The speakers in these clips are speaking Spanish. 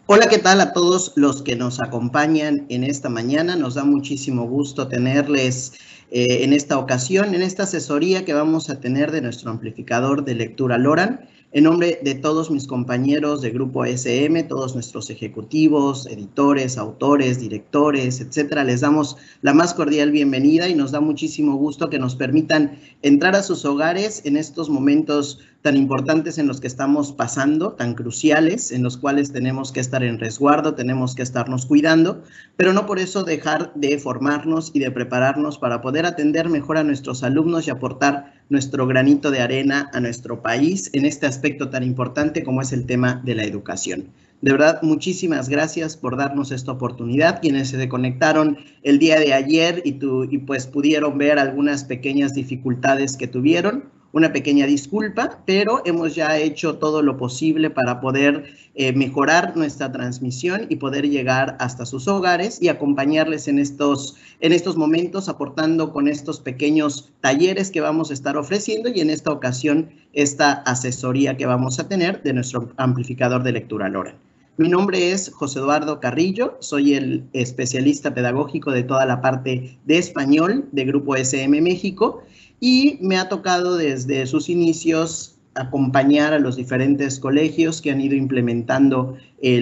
Hola, ¿qué tal a todos los que nos acompañan en esta mañana? Nos da muchísimo gusto tenerles en esta ocasión, en esta asesoría que vamos a tener de nuestro amplificador de lectura Loran. En nombre de todos mis compañeros de Grupo SM, todos nuestros ejecutivos, editores, autores, directores, etcétera, les damos la más cordial bienvenida y nos da muchísimo gusto que nos permitan entrar a sus hogares en estos momentos tan importantes en los que estamos pasando, tan cruciales, en los cuales tenemos que estar en resguardo, tenemos que estarnos cuidando, pero no por eso dejar de formarnos y de prepararnos para poder atender mejor a nuestros alumnos y aportar nuestro granito de arena a nuestro país en este aspecto tan importante como es el tema de la educación. De verdad, muchísimas gracias por darnos esta oportunidad. Quienes se conectaron el día de ayer y pues pudieron ver algunas pequeñas dificultades que tuvieron, una pequeña disculpa, pero hemos ya hecho todo lo posible para poder mejorar nuestra transmisión y poder llegar hasta sus hogares y acompañarles en estos momentos, aportando con estos pequeños talleres que vamos a estar ofreciendo y en esta ocasión esta asesoría que vamos a tener de nuestro amplificador de lectura Loran. Mi nombre es José Eduardo Carrillo, soy el especialista pedagógico de toda la parte de español de Grupo SM México y me ha tocado desde sus inicios acompañar a los diferentes colegios que han ido implementando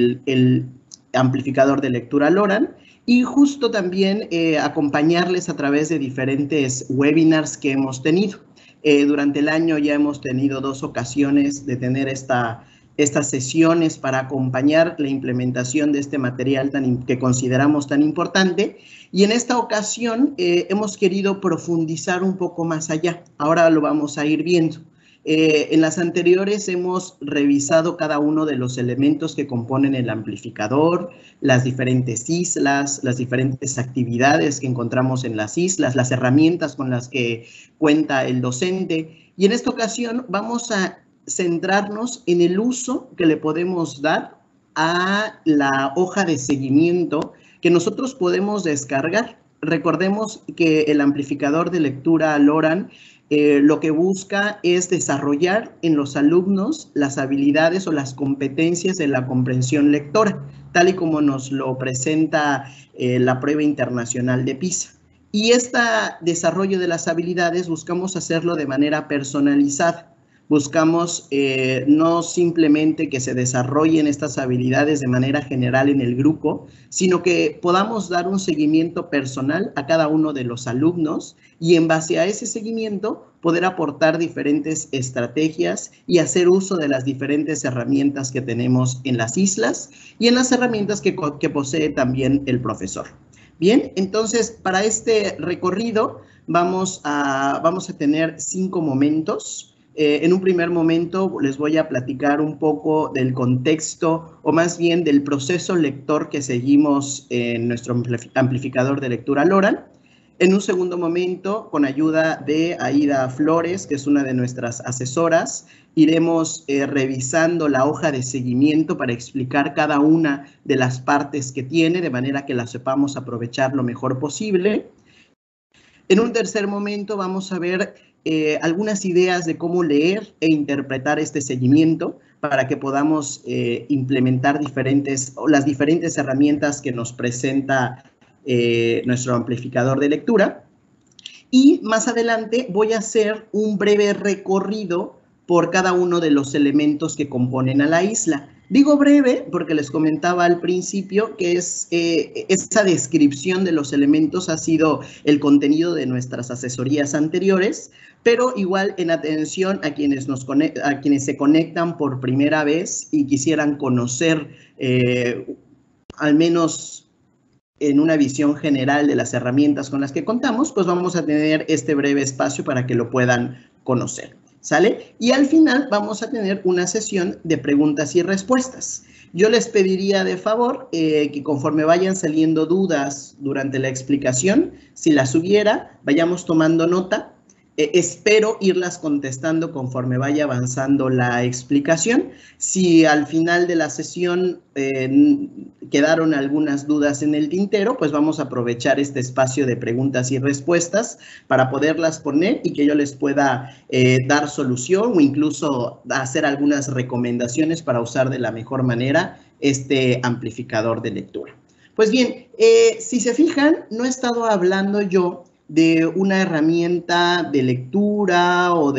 el amplificador de lectura Loran y justo también acompañarles a través de diferentes webinars que hemos tenido. Durante el año ya hemos tenido 2 ocasiones de tener estas sesiones para acompañar la implementación de este material que consideramos tan importante. Y en esta ocasión hemos querido profundizar un poco más allá. Ahora lo vamos a ir viendo. En las anteriores hemos revisado cada uno de los elementos que componen el amplificador, las diferentes islas, las diferentes actividades que encontramos en las islas, las herramientas con las que cuenta el docente. Y en esta ocasión vamos a centrarnos en el uso que le podemos dar a la hoja de seguimiento que nosotros podemos descargar. Recordemos que el amplificador de lectura Loran lo que busca es desarrollar en los alumnos las habilidades o las competencias de la comprensión lectora, tal y como nos lo presenta la prueba internacional de PISA. Y este desarrollo de las habilidades buscamos hacerlo de manera personalizada. Buscamos no simplemente que se desarrollen estas habilidades de manera general en el grupo, sino que podamos dar un seguimiento personal a cada uno de los alumnos y en base a ese seguimiento poder aportar diferentes estrategias y hacer uso de las diferentes herramientas que tenemos en las islas y en las herramientas que posee también el profesor. Bien, entonces para este recorrido vamos a tener 5 momentos. En un primer momento les voy a platicar un poco del contexto o más bien del proceso lector que seguimos en nuestro amplificador de lectura Loran. En un segundo momento, con ayuda de Aida Flores, que es una de nuestras asesoras, iremos revisando la hoja de seguimiento para explicar cada una de las partes que tiene, de manera que la sepamos aprovechar lo mejor posible. En un tercer momento vamos a ver algunas ideas de cómo leer e interpretar este seguimiento para que podamos implementar las diferentes herramientas que nos presenta nuestro amplificador de lectura. Y más adelante voy a hacer un breve recorrido por cada uno de los elementos que componen a la isla. Digo breve porque les comentaba al principio que esa descripción de los elementos ha sido el contenido de nuestras asesorías anteriores, pero igual en atención a quienes se conectan por primera vez y quisieran conocer al menos en una visión general de las herramientas con las que contamos, pues vamos a tener este breve espacio para que lo puedan conocer. ¿Sale? Y al final vamos a tener una sesión de preguntas y respuestas. Yo les pediría de favor que conforme vayan saliendo dudas durante la explicación, si las hubiera, vayamos tomando nota. Espero irlas contestando conforme vaya avanzando la explicación. Si al final de la sesión quedaron algunas dudas en el tintero, pues vamos a aprovechar este espacio de preguntas y respuestas para poderlas poner y que yo les pueda dar solución o incluso hacer algunas recomendaciones para usar de la mejor manera este amplificador de lectura. Pues bien, si se fijan, no he estado hablando yo de una herramienta de lectura o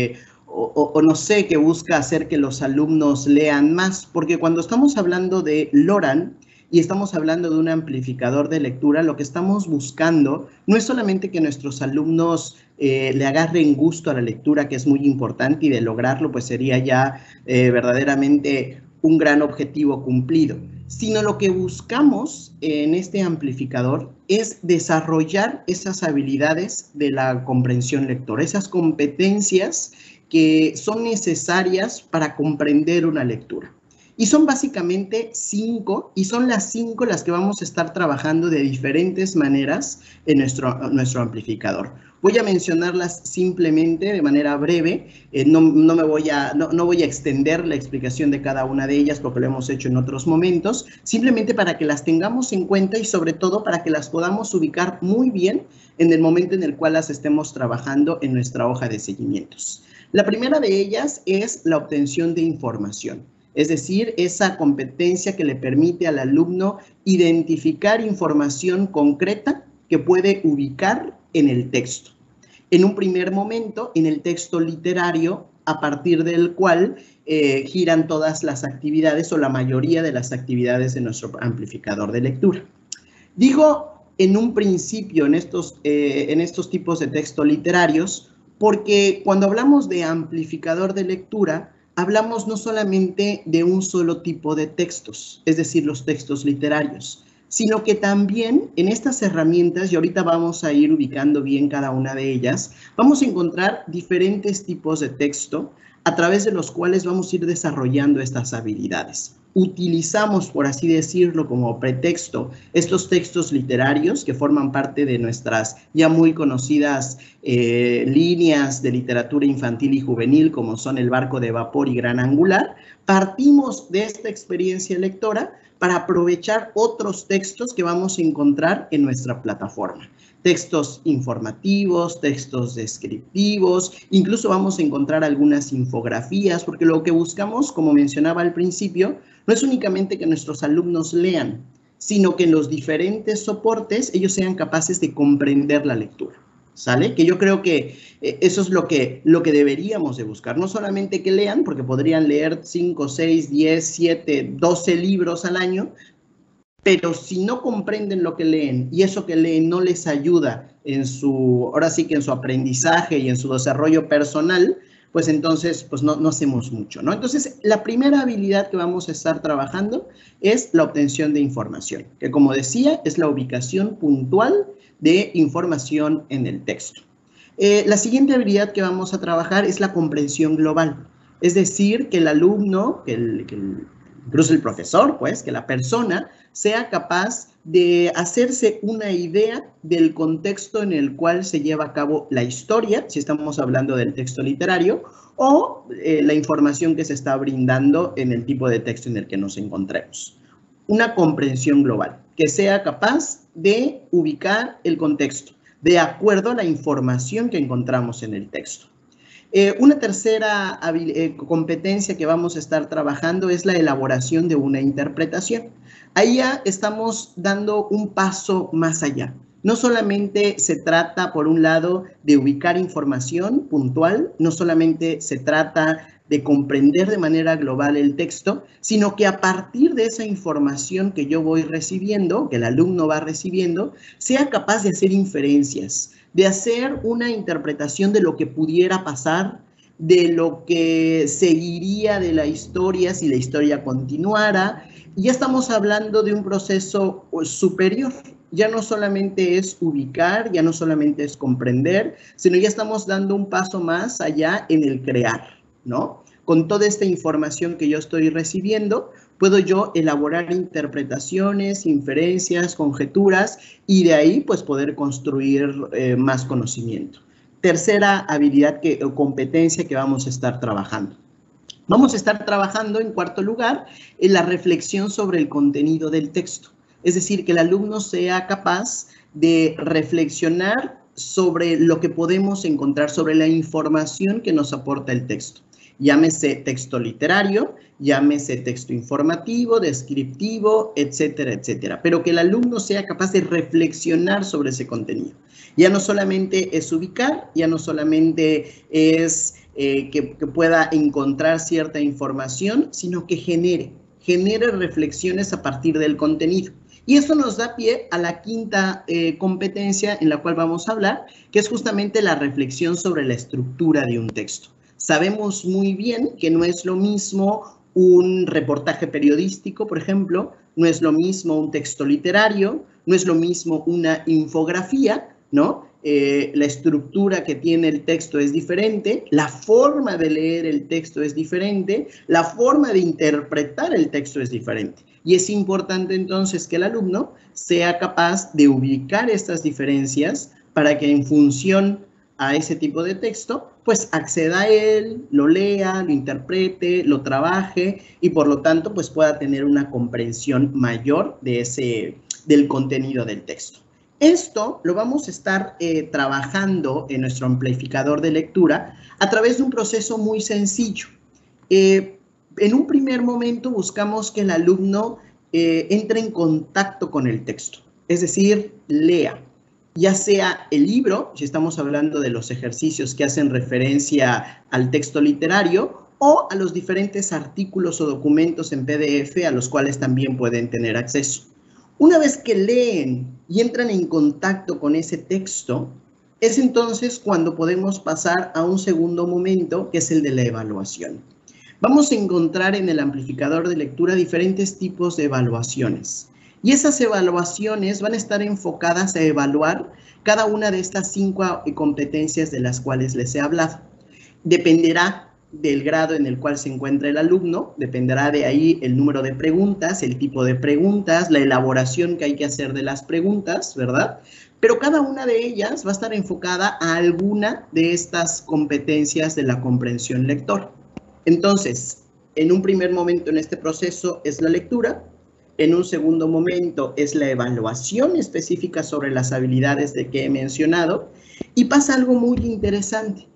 no sé, que busca hacer que los alumnos lean más, porque cuando estamos hablando de Loran y estamos hablando de un amplificador de lectura, lo que estamos buscando no es solamente que nuestros alumnos le agarren gusto a la lectura, que es muy importante, y de lograrlo pues sería ya verdaderamente un gran objetivo cumplido, sino lo que buscamos en este amplificador es desarrollar esas habilidades de la comprensión lectora, esas competencias que son necesarias para comprender una lectura. Y son básicamente 5, y son las 5 las que vamos a estar trabajando de diferentes maneras en nuestro amplificador. Voy a mencionarlas simplemente de manera breve, no voy a extender la explicación de cada una de ellas porque lo hemos hecho en otros momentos, simplemente para que las tengamos en cuenta y sobre todo para que las podamos ubicar muy bien en el momento en el cual las estemos trabajando en nuestra hoja de seguimientos. La primera de ellas es la obtención de información, es decir, esa competencia que le permite al alumno identificar información concreta que puede ubicar en el texto. En un primer momento, en el texto literario, a partir del cual giran todas las actividades o la mayoría de las actividades de nuestro amplificador de lectura. Digo en un principio en estos tipos de textos literarios porque cuando hablamos de amplificador de lectura, hablamos no solamente de un solo tipo de textos, es decir, los textos literarios, sino que también en estas herramientas, y ahorita vamos a ir ubicando bien cada una de ellas, vamos a encontrar diferentes tipos de texto a través de los cuales vamos a ir desarrollando estas habilidades. Utilizamos, por así decirlo, como pretexto estos textos literarios que forman parte de nuestras ya muy conocidas líneas de literatura infantil y juvenil, como son El barco de vapor y Gran Angular. Partimos de esta experiencia lectora para aprovechar otros textos que vamos a encontrar en nuestra plataforma. Textos informativos, textos descriptivos, incluso vamos a encontrar algunas infografías, porque lo que buscamos, como mencionaba al principio, no es únicamente que nuestros alumnos lean, sino que en los diferentes soportes ellos sean capaces de comprender la lectura, ¿sale? Que yo creo que eso es lo que deberíamos de buscar, no solamente que lean, porque podrían leer 5, 6, 10, 7, 12 libros al año, pero si no comprenden lo que leen y eso que leen no les ayuda ahora sí que en su aprendizaje y en su desarrollo personal, pues entonces pues no hacemos mucho, ¿no? Entonces, la primera habilidad que vamos a estar trabajando es la obtención de información, que como decía, es la ubicación puntual de información en el texto. La siguiente habilidad que vamos a trabajar es la comprensión global, es decir, que el alumno, incluso el profesor, pues, que la persona sea capaz de hacerse una idea del contexto en el cual se lleva a cabo la historia, si estamos hablando del texto literario, o la información que se está brindando en el tipo de texto en el que nos encontremos. Una comprensión global, que sea capaz de ubicar el contexto de acuerdo a la información que encontramos en el texto. Una tercera competencia que vamos a estar trabajando es la elaboración de una interpretación. Ahí ya estamos dando un paso más allá. No solamente se trata, por un lado, de ubicar información puntual, no solamente se trata de comprender de manera global el texto, sino que a partir de esa información que yo voy recibiendo, que el alumno va recibiendo, sea capaz de hacer inferencias, de hacer una interpretación de lo que pudiera pasar, de lo que seguiría de la historia si la historia continuara. Y ya estamos hablando de un proceso superior. Ya no solamente es ubicar, ya no solamente es comprender, sino ya estamos dando un paso más allá en el crear, ¿no? Con toda esta información que yo estoy recibiendo, puedo yo elaborar interpretaciones, inferencias, conjeturas y de ahí pues poder construir más conocimiento. Tercera habilidad o competencia que vamos a estar trabajando. Vamos a estar trabajando, en cuarto lugar, en la reflexión sobre el contenido del texto. Es decir, que el alumno sea capaz de reflexionar sobre lo que podemos encontrar, sobre la información que nos aporta el texto. llámese texto literario, llámese texto informativo, descriptivo, etcétera, etcétera, pero que el alumno sea capaz de reflexionar sobre ese contenido. Ya no solamente es ubicar, ya no solamente es que pueda encontrar cierta información, sino que genere reflexiones a partir del contenido. Y eso nos da pie a la quinta competencia en la cual vamos a hablar, que es justamente la reflexión sobre la estructura de un texto. Sabemos muy bien que no es lo mismo un reportaje periodístico, por ejemplo, no es lo mismo un texto literario, no es lo mismo una infografía, ¿no? La estructura que tiene el texto es diferente, la forma de leer el texto es diferente, la forma de interpretar el texto es diferente. Y es importante entonces que el alumno sea capaz de ubicar estas diferencias para que en función a ese tipo de texto, pues acceda a él, lo lea, lo interprete, lo trabaje y por lo tanto pues pueda tener una comprensión mayor del contenido del texto. Esto lo vamos a estar trabajando en nuestro amplificador de lectura a través de un proceso muy sencillo. En un primer momento buscamos que el alumno entre en contacto con el texto, es decir, lea, ya sea el libro, si estamos hablando de los ejercicios que hacen referencia al texto literario, o a los diferentes artículos o documentos en PDF a los cuales también pueden tener acceso. Una vez que leen y entran en contacto con ese texto, es entonces cuando podemos pasar a un segundo momento, que es el de la evaluación. Vamos a encontrar en el amplificador de lectura diferentes tipos de evaluaciones. Y esas evaluaciones van a estar enfocadas a evaluar cada una de estas 5 competencias de las cuales les he hablado. Dependerá del grado en el cual se encuentra el alumno, dependerá de ahí el número de preguntas, el tipo de preguntas, la elaboración que hay que hacer de las preguntas, ¿verdad? Pero cada una de ellas va a estar enfocada a alguna de estas competencias de la comprensión lectora. Entonces, en un primer momento en este proceso es la lectura, en un segundo momento es la evaluación específica sobre las habilidades de que he mencionado, y pasa algo muy interesante.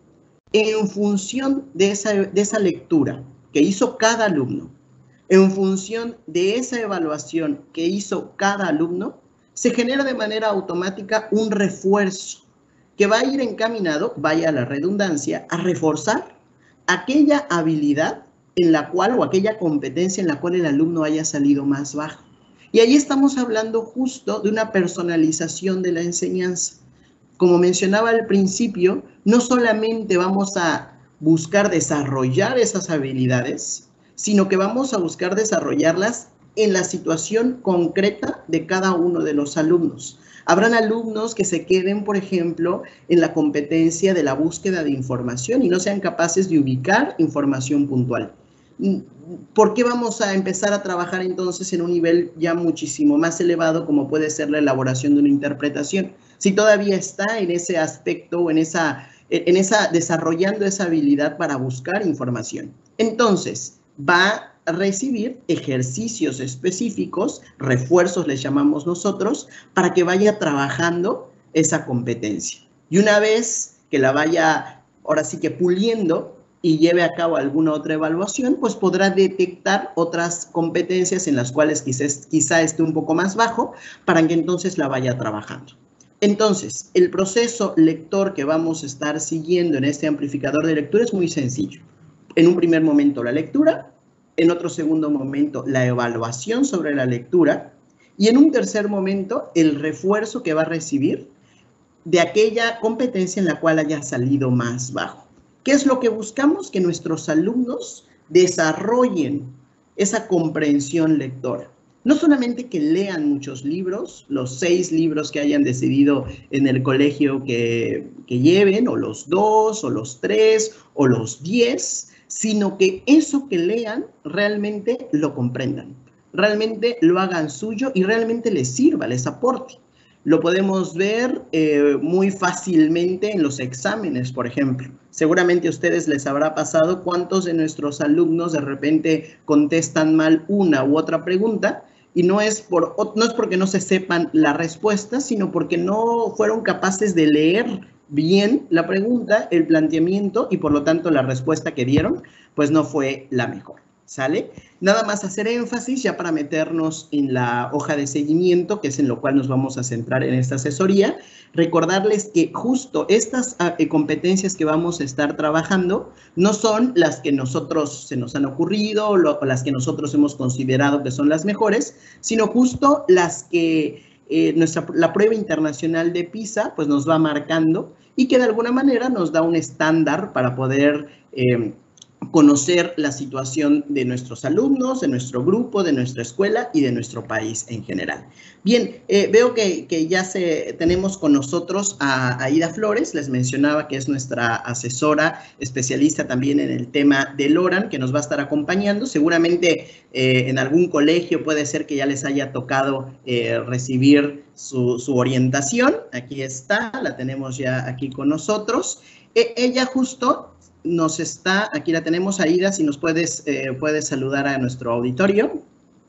En función de esa lectura que hizo cada alumno, en función de esa evaluación que hizo cada alumno, se genera de manera automática un refuerzo que va a ir encaminado, vaya la redundancia, a reforzar aquella habilidad en la cual o aquella competencia en la cual el alumno haya salido más bajo. Y ahí estamos hablando justo de una personalización de la enseñanza. Como mencionaba al principio, no solamente vamos a buscar desarrollar esas habilidades, sino que vamos a buscar desarrollarlas en la situación concreta de cada uno de los alumnos. Habrán alumnos que se queden, por ejemplo, en la competencia de la búsqueda de información y no sean capaces de ubicar información puntual. ¿Por qué vamos a empezar a trabajar entonces en un nivel ya muchísimo más elevado como puede ser la elaboración de una interpretación? Si todavía está en ese aspecto o desarrollando esa habilidad para buscar información. Entonces, va a recibir ejercicios específicos, refuerzos les llamamos nosotros, para que vaya trabajando esa competencia. Y una vez que la vaya, ahora sí que puliendo y lleve a cabo alguna otra evaluación, pues podrá detectar otras competencias en las cuales quizá esté un poco más bajo, para que entonces la vaya trabajando. Entonces, el proceso lector que vamos a estar siguiendo en este amplificador de lectura es muy sencillo. En un primer momento la lectura, en otro segundo momento la evaluación sobre la lectura y en un tercer momento el refuerzo que va a recibir de aquella competencia en la cual haya salido más bajo. ¿Qué es lo que buscamos? Que nuestros alumnos desarrollen esa comprensión lectora. No solamente que lean muchos libros, los 6 libros que hayan decidido en el colegio que lleven, o los 2, o los 3, o los 10, sino que eso que lean realmente lo comprendan, realmente lo hagan suyo y realmente les sirva, les aporte. Lo podemos ver muy fácilmente en los exámenes, por ejemplo. Seguramente a ustedes les habrá pasado cuántos de nuestros alumnos de repente contestan mal una u otra pregunta y no es porque no se sepan la respuesta, sino porque no fueron capaces de leer bien la pregunta, el planteamiento y por lo tanto la respuesta que dieron, pues no fue la mejor, ¿sale? Nada más hacer énfasis ya para meternos en la hoja de seguimiento, que es en lo cual nos vamos a centrar en esta asesoría, recordarles que justo estas competencias que vamos a estar trabajando no son las que nosotros se nos han ocurrido o las que nosotros hemos considerado que son las mejores, sino justo las que la prueba internacional de PISA pues nos va marcando y que de alguna manera nos da un estándar para poder conocer la situación de nuestros alumnos, de nuestro grupo, de nuestra escuela y de nuestro país en general. Bien, veo que ya tenemos con nosotros a Aida Flores, les mencionaba que es nuestra asesora especialista también en el tema del LORAN, que nos va a estar acompañando. Seguramente en algún colegio puede ser que ya les haya tocado recibir su orientación. Aquí está, la tenemos ya aquí con nosotros. Ella justo nos está, aquí la tenemos, Aida, si nos puedes saludar a nuestro auditorio.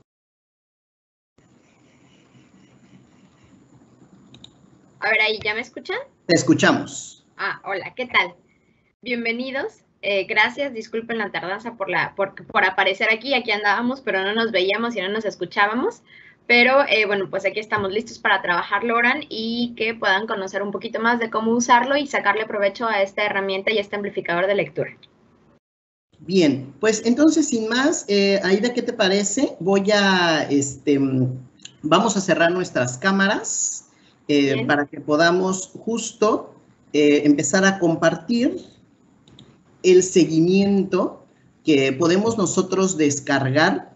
A ver, ahí, ¿ya me escuchan? Te escuchamos. Ah, hola, ¿qué tal? Bienvenidos. Gracias, disculpen la tardanza por aparecer aquí. Aquí andábamos, pero no nos veíamos y no nos escuchábamos. Pero, bueno, pues aquí estamos listos para trabajar LORAN y que puedan conocer un poquito más de cómo usarlo y sacarle provecho a esta herramienta y este amplificador de lectura. Bien, pues entonces, sin más, Aida, ¿qué te parece? Vamos a cerrar nuestras cámaras para que podamos justo empezar a compartir el seguimiento que podemos nosotros descargar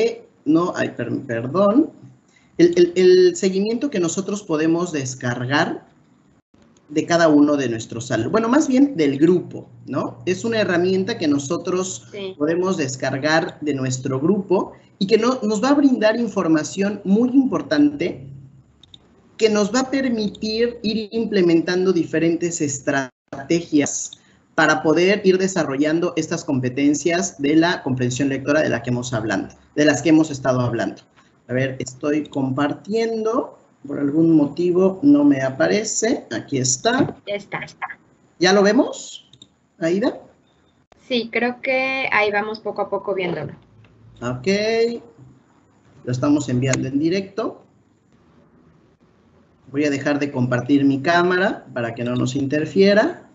el seguimiento que nosotros podemos descargar de cada uno de nuestros alumnos. Bueno, más bien del grupo, ¿no? Es una herramienta que nosotros podemos descargar de nuestro grupo y que nos va a brindar información muy importante que nos va a permitir ir implementando diferentes estrategias para poder ir desarrollando estas competencias de la comprensión lectora de las que hemos estado hablando. A ver, estoy compartiendo. Por algún motivo no me aparece. Aquí está. Ya está. ¿Ya lo vemos, Aida? Sí, creo que ahí vamos poco a poco viéndolo. Ok. Lo estamos enviando en directo. Voy a dejar de compartir mi cámara para que no nos interfiera.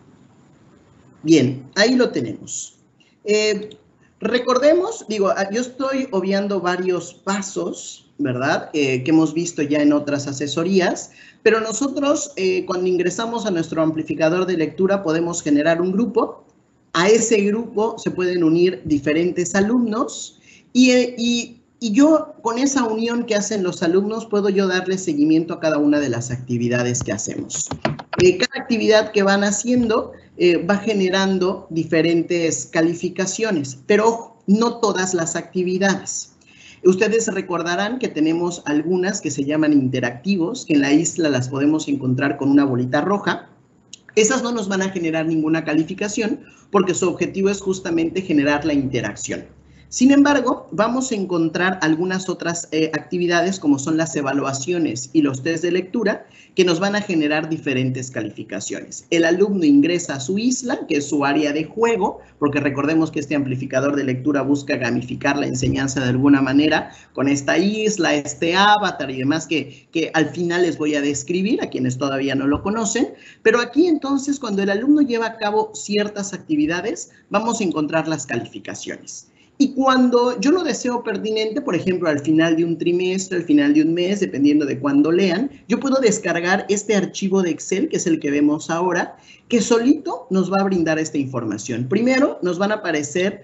Bien, ahí lo tenemos. Recordemos, yo estoy obviando varios pasos, ¿verdad? Que hemos visto ya en otras asesorías, pero nosotros cuando ingresamos a nuestro amplificador de lectura podemos generar un grupo. A ese grupo se pueden unir diferentes alumnos y yo con esa unión que hacen los alumnos puedo yo darle seguimiento a cada una de las actividades que hacemos. Cada actividad que van haciendo va generando diferentes calificaciones, pero no todas las actividades. Ustedes recordarán que tenemos algunas que se llaman interactivos, que en la isla las podemos encontrar con una bolita roja. Esas no nos van a generar ninguna calificación porque su objetivo es justamente generar la interacción. Sin embargo, vamos a encontrar algunas otras actividades como son las evaluaciones y los test de lectura que nos van a generar diferentes calificaciones. El alumno ingresa a su isla, que es su área de juego, porque recordemos que este amplificador de lectura busca gamificar la enseñanza de alguna manera con esta isla, este avatar y demás que al final les voy a describir a quienes todavía no lo conocen. Pero aquí entonces, cuando el alumno lleva a cabo ciertas actividades, vamos a encontrar las calificaciones. Y cuando yo lo deseo pertinente, por ejemplo, al final de un trimestre, al final de un mes, dependiendo de cuándo lean, yo puedo descargar este archivo de Excel, que es el que vemos ahora, que solito nos va a brindar esta información. Primero, nos van a aparecer,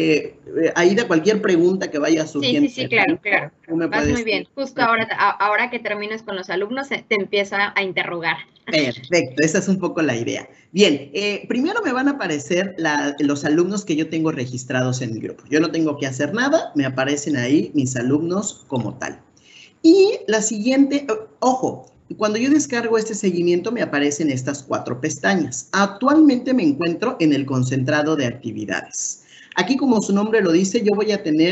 Aida, cualquier pregunta que vaya surgiendo. Sí, claro. Vas muy bien. Justo ahora que termines con los alumnos, te empieza a interrogar. Perfecto, esa es un poco la idea. Bien, primero me van a aparecer los alumnos que yo tengo registrados en mi grupo. Yo no tengo que hacer nada, me aparecen ahí mis alumnos como tal. Y la siguiente, ojo, cuando yo descargo este seguimiento me aparecen estas 4 pestañas. Actualmente me encuentro en el concentrado de actividades. Aquí, como su nombre lo dice, yo voy a tener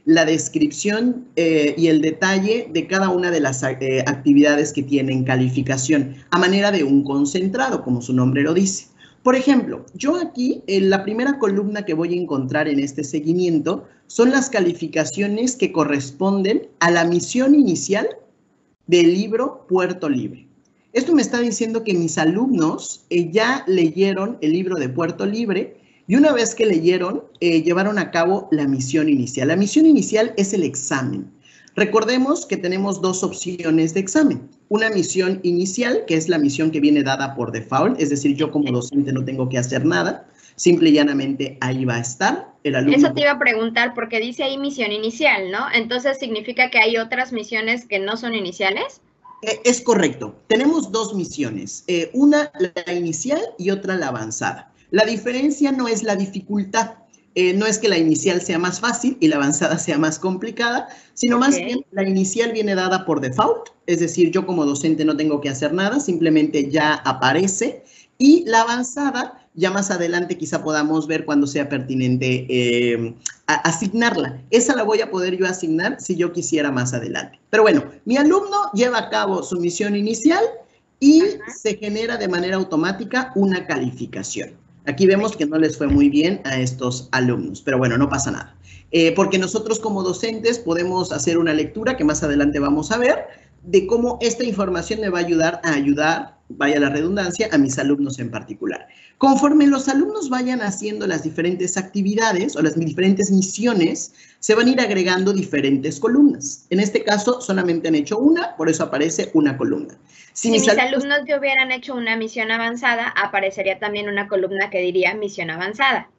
la descripción y el detalle de cada una de las actividades que tienen calificación, a manera de un concentrado, como su nombre lo dice. Por ejemplo, yo aquí, en la primera columna que voy a encontrar en este seguimiento, son las calificaciones que corresponden a la misión inicial del libro Puerto Libre. Esto me está diciendo que mis alumnos ya leyeron el libro de Puerto Libre y una vez que leyeron, llevaron a cabo la misión inicial. La misión inicial es el examen. Recordemos que tenemos dos opciones de examen. Una misión inicial, que es la misión que viene dada por default, es decir, yo como docente no tengo que hacer nada, simple y llanamente ahí va a estar el alumno. Eso te iba a preguntar, porque dice ahí misión inicial, ¿no? Entonces, ¿significa que hay otras misiones que no son iniciales? Es correcto. Tenemos dos misiones, una la inicial y otra la avanzada. La diferencia no es la dificultad, no es que la inicial sea más fácil y la avanzada sea más complicada, sino más bien la inicial viene dada por default, es decir, yo como docente no tengo que hacer nada, simplemente ya aparece, y la avanzada ya más adelante quizá podamos ver cuando sea pertinente asignarla. Esa la voy a poder yo asignar si yo quisiera más adelante. Pero bueno, mi alumno lleva a cabo su misión inicial y se genera de manera automática una calificación. Aquí vemos que no les fue muy bien a estos alumnos, pero bueno, no pasa nada. Porque nosotros como docentes podemos hacer una lectura que más adelante vamos a ver de cómo esta información me va a ayudar, vaya la redundancia, a mis alumnos en particular. Conforme los alumnos vayan haciendo las diferentes actividades o las diferentes misiones, se van a ir agregando diferentes columnas. En este caso, solamente han hecho una, por eso aparece una columna. Si mis alumnos ya hubieran hecho una misión avanzada, aparecería también una columna que diría misión avanzada.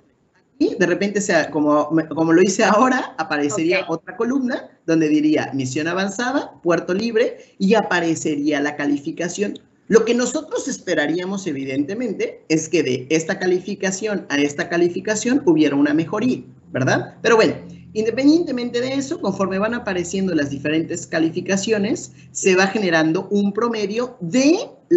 Y de repente, como lo hice ahora, aparecería otra columna donde diría misión avanzada, Puerto Libre, y aparecería la calificación. Lo que nosotros esperaríamos, evidentemente, es que de esta calificación a esta calificación hubiera una mejoría, ¿verdad? Pero bueno, independientemente de eso, conforme van apareciendo las diferentes calificaciones, se va generando un promedio de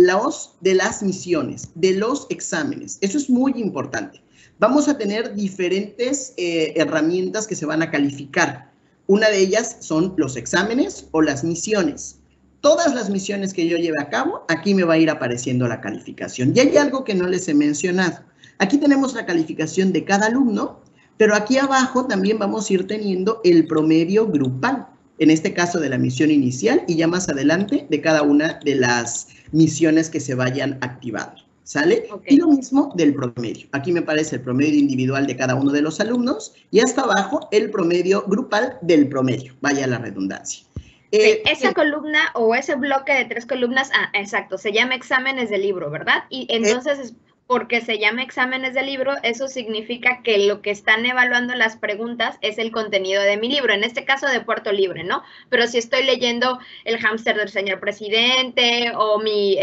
las misiones, de los exámenes. Eso es muy importante. Vamos a tener diferentes herramientas que se van a calificar. Una de ellas son los exámenes o las misiones. Todas las misiones que yo lleve a cabo, aquí me va a ir apareciendo la calificación. Y hay algo que no les he mencionado. Aquí tenemos la calificación de cada alumno, pero aquí abajo también vamos a ir teniendo el promedio grupal, en este caso de la misión inicial y ya más adelante de cada una de las misiones que se vayan activando. ¿Sale? Y lo mismo del promedio. Aquí me aparece el promedio individual de cada uno de los alumnos y hasta abajo el promedio grupal del promedio. Vaya la redundancia. Esa columna o ese bloque de 3 columnas, exacto, se llama exámenes de libro, ¿verdad? Y entonces, porque se llama exámenes de libro, eso significa que lo que están evaluando las preguntas es el contenido de mi libro, en este caso de Puerto Libre, ¿no? Pero si estoy leyendo El hámster del señor presidente o mi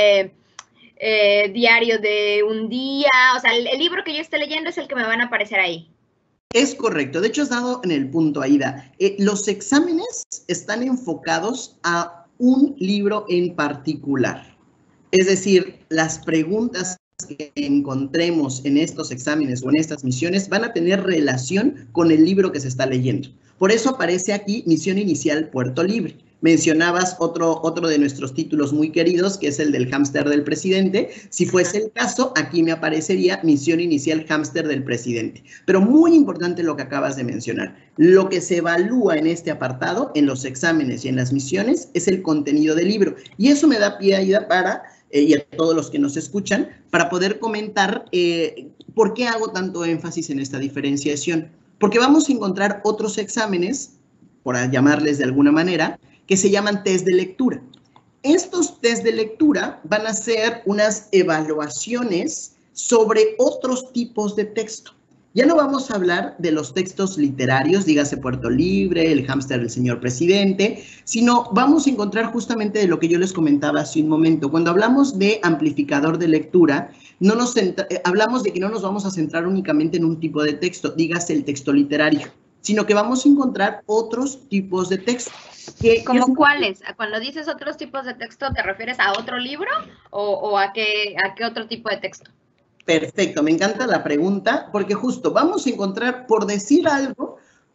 diario de un día, o sea, el libro que yo esté leyendo es el que me van a aparecer ahí. Es correcto, de hecho has dado en el punto, Aida. Los exámenes están enfocados a un libro en particular. Es decir, las preguntas que encontremos en estos exámenes o en estas misiones van a tener relación con el libro que se está leyendo. Por eso aparece aquí Misión Inicial Puerto Libre. Mencionabas otro de nuestros títulos muy queridos, que es el del hámster del presidente. Si fuese el caso, aquí me aparecería Misión Inicial Hámster del presidente. Pero muy importante lo que acabas de mencionar. Lo que se evalúa en este apartado, en los exámenes y en las misiones, es el contenido del libro. Y eso me da pie, Aida, para, y a todos los que nos escuchan, para poder comentar por qué hago tanto énfasis en esta diferenciación. Porque vamos a encontrar otros exámenes, por llamarles de alguna manera, que se llaman test de lectura. Estos test de lectura van a ser unas evaluaciones sobre otros tipos de texto. Ya no vamos a hablar de los textos literarios, dígase Puerto Libre, El hámster del señor presidente, sino vamos a encontrar justamente de lo que yo les comentaba hace un momento. Cuando hablamos de amplificador de lectura, hablamos de que no nos vamos a centrar únicamente en un tipo de texto, dígase el texto literario, sino que vamos a encontrar otros tipos de texto. ¿Cómo cuáles? Cuando dices otros tipos de texto, ¿te refieres a otro libro o a qué otro tipo de texto? Perfecto, me encanta la pregunta, porque justo vamos a encontrar, por decir algo,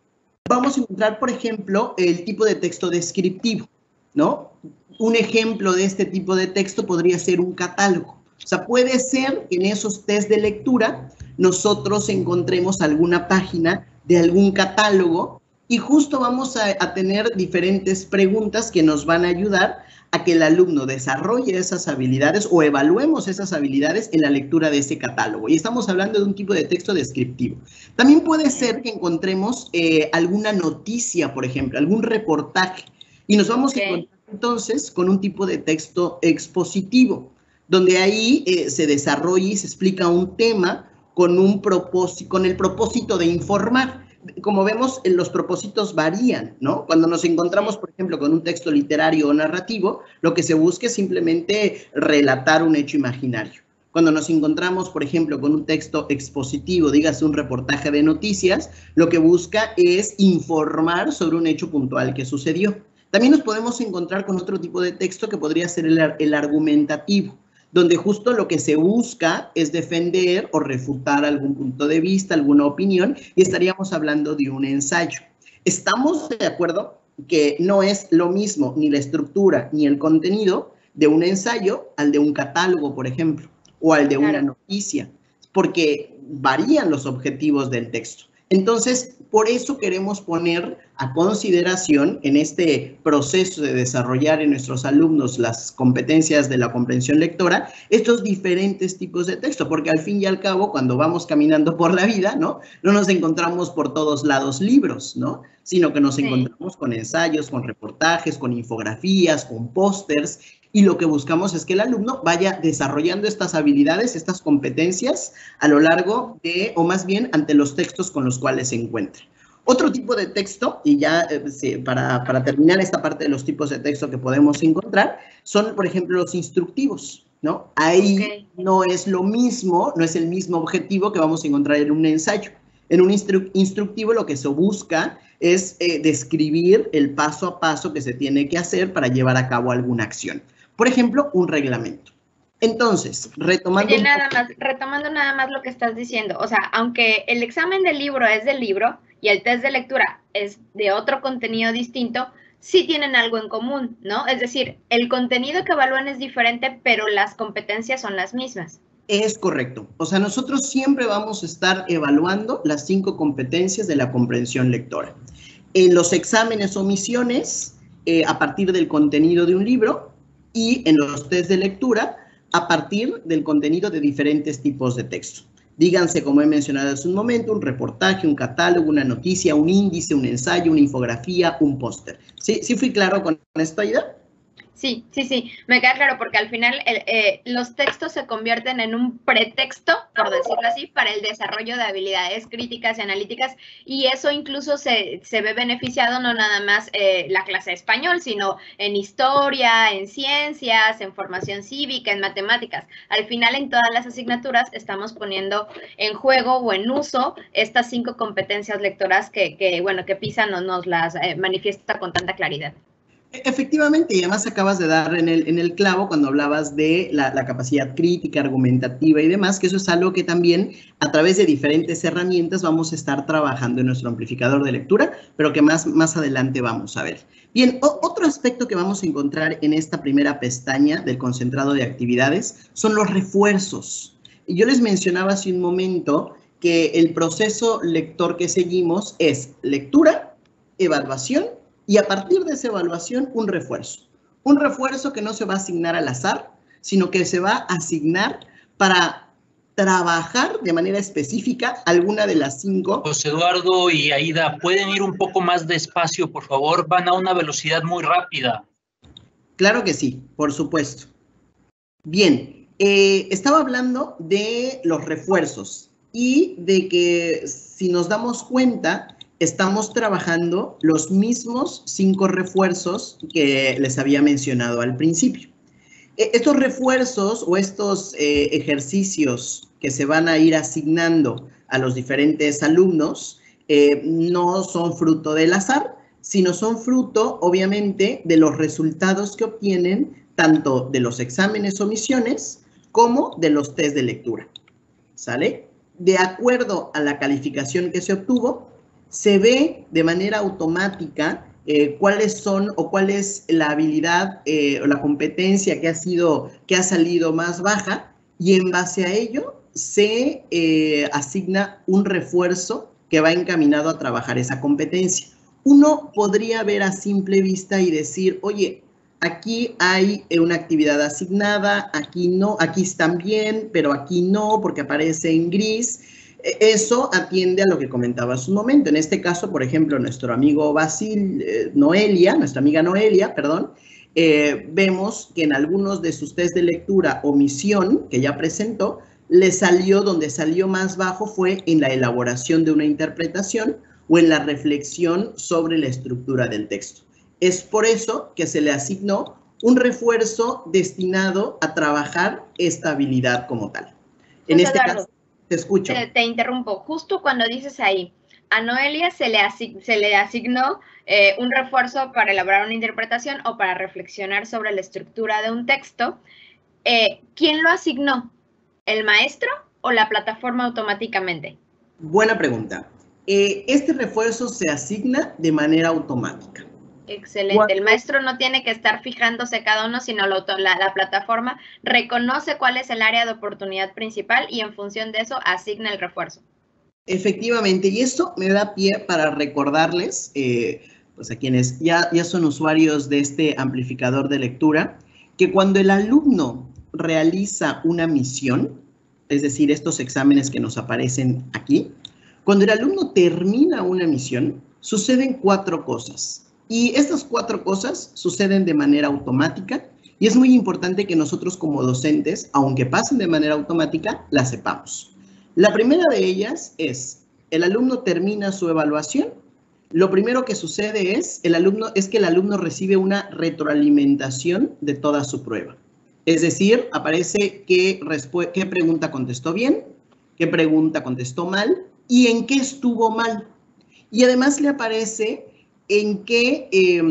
vamos a encontrar, por ejemplo, el tipo de texto descriptivo, ¿no? Un ejemplo de este tipo de texto podría ser un catálogo. O sea, puede ser que en esos test de lectura nosotros encontremos alguna página de algún catálogo y justo vamos a tener diferentes preguntas que nos van a ayudar a que el alumno desarrolle esas habilidades o evaluemos esas habilidades en la lectura de ese catálogo. Y estamos hablando de un tipo de texto descriptivo. También puede ser que encontremos alguna noticia, por ejemplo, algún reportaje, y nos vamos a encontrar entonces con un tipo de texto expositivo, donde ahí se desarrolla y se explica un tema con el propósito de informar. Como vemos, los propósitos varían, ¿no? Cuando nos encontramos, por ejemplo, con un texto literario o narrativo, lo que se busca es simplemente relatar un hecho imaginario. Cuando nos encontramos, por ejemplo, con un texto expositivo, dígase un reportaje de noticias, lo que busca es informar sobre un hecho puntual que sucedió. También nos podemos encontrar con otro tipo de texto que podría ser el argumentativo, donde justo lo que se busca es defender o refutar algún punto de vista, alguna opinión, y estaríamos hablando de un ensayo. Estamos de acuerdo que no es lo mismo ni la estructura ni el contenido de un ensayo al de un catálogo, por ejemplo, o al de una noticia, porque varían los objetivos del texto. Entonces, por eso queremos poner a consideración en este proceso de desarrollar en nuestros alumnos las competencias de la comprensión lectora, estos diferentes tipos de texto, porque al fin y al cabo, cuando vamos caminando por la vida, ¿no? No nos encontramos por todos lados libros, ¿no? Sino que nos encontramos con ensayos, con reportajes, con infografías, con pósters, y lo que buscamos es que el alumno vaya desarrollando estas habilidades, estas competencias a lo largo de, o más bien ante los textos con los cuales se encuentra. Otro tipo de texto, y ya para terminar esta parte de los tipos de texto que podemos encontrar, son, por ejemplo, los instructivos, ¿no? Ahí no es lo mismo, no es el mismo objetivo que vamos a encontrar en un ensayo. En un instructivo lo que se busca es describir el paso a paso que se tiene que hacer para llevar a cabo alguna acción. Por ejemplo, un reglamento. Entonces, retomando... Oye, retomando nada más lo que estás diciendo, o sea, aunque el examen del libro es del libro y el test de lectura es de otro contenido distinto, sí tienen algo en común, ¿no? Es decir, el contenido que evalúan es diferente, pero las competencias son las mismas. Es correcto. O sea, nosotros siempre vamos a estar evaluando las 5 competencias de la comprensión lectora. En los exámenes o misiones, a partir del contenido de un libro, y en los test de lectura, a partir del contenido de diferentes tipos de texto. Díganse, como he mencionado hace un momento, un reportaje, un catálogo, una noticia, un índice, un ensayo, una infografía, un póster. ¿Sí fui claro con esto, Aida? Sí, me queda claro, porque al final los textos se convierten en un pretexto, por decirlo así, para el desarrollo de habilidades críticas y analíticas, y eso incluso se ve beneficiado no nada más la clase de español, sino en historia, en ciencias, en formación cívica, en matemáticas. Al final, en todas las asignaturas estamos poniendo en juego o en uso estas 5 competencias lectoras que PISA nos las manifiesta con tanta claridad. Efectivamente, y además acabas de dar en el clavo cuando hablabas de la capacidad crítica, argumentativa y demás, que eso es algo que también a través de diferentes herramientas vamos a estar trabajando en nuestro amplificador de lectura, pero que más adelante vamos a ver. Bien, otro aspecto que vamos a encontrar en esta primera pestaña del concentrado de actividades son los refuerzos. Y yo les mencionaba hace un momento que el proceso lector que seguimos es lectura, evaluación, y a partir de esa evaluación, un refuerzo. Un refuerzo que no se va a asignar al azar, sino que se va a asignar para trabajar de manera específica alguna de las 5. José Eduardo y Aida, ¿pueden ir un poco más despacio, por favor? Van a una velocidad muy rápida. Claro que sí, por supuesto. Bien, estaba hablando de los refuerzos y de que si nos damos cuenta, estamos trabajando los mismos 5 refuerzos que les había mencionado al principio. Estos refuerzos o estos ejercicios que se van a ir asignando a los diferentes alumnos no son fruto del azar, sino son fruto, obviamente, de los resultados que obtienen tanto de los exámenes o misiones como de los test de lectura. ¿Sale? De acuerdo a la calificación que se obtuvo, se ve de manera automática cuáles son o cuál es la habilidad o la competencia que ha salido más baja, y en base a ello se asigna un refuerzo que va encaminado a trabajar esa competencia. Uno podría ver a simple vista y decir, oye, aquí hay una actividad asignada, aquí no, aquí están bien, pero aquí no, porque aparece en gris. Eso atiende a lo que comentaba hace un momento. En este caso, por ejemplo, nuestro amigo nuestra amiga Noelia, perdón, vemos que en algunos de sus test de lectura o misión que ya presentó, donde salió más bajo fue en la elaboración de una interpretación o en la reflexión sobre la estructura del texto. Es por eso que se le asignó un refuerzo destinado a trabajar esta habilidad como tal. En este caso, te escucho. Te interrumpo. Justo cuando dices ahí, a Noelia se le asignó un refuerzo para elaborar una interpretación o para reflexionar sobre la estructura de un texto. ¿Quién lo asignó? ¿El maestro o la plataforma automáticamente? Buena pregunta. Este refuerzo se asigna de manera automática. Excelente. El maestro no tiene que estar fijándose cada uno, sino la plataforma reconoce cuál es el área de oportunidad principal y en función de eso asigna el refuerzo. Efectivamente, y esto me da pie para recordarles, pues a quienes ya son usuarios de este amplificador de lectura, que cuando el alumno realiza una misión, es decir, estos exámenes que nos aparecen aquí, cuando el alumno termina una misión, suceden 4 cosas. Y estas 4 cosas suceden de manera automática y es muy importante que nosotros como docentes, aunque pasen de manera automática, las sepamos. La primera de ellas es, el alumno termina su evaluación, lo primero que sucede es que el alumno recibe una retroalimentación de toda su prueba. Es decir, aparece qué pregunta contestó bien, qué pregunta contestó mal y en qué estuvo mal. Y además le aparece en qué,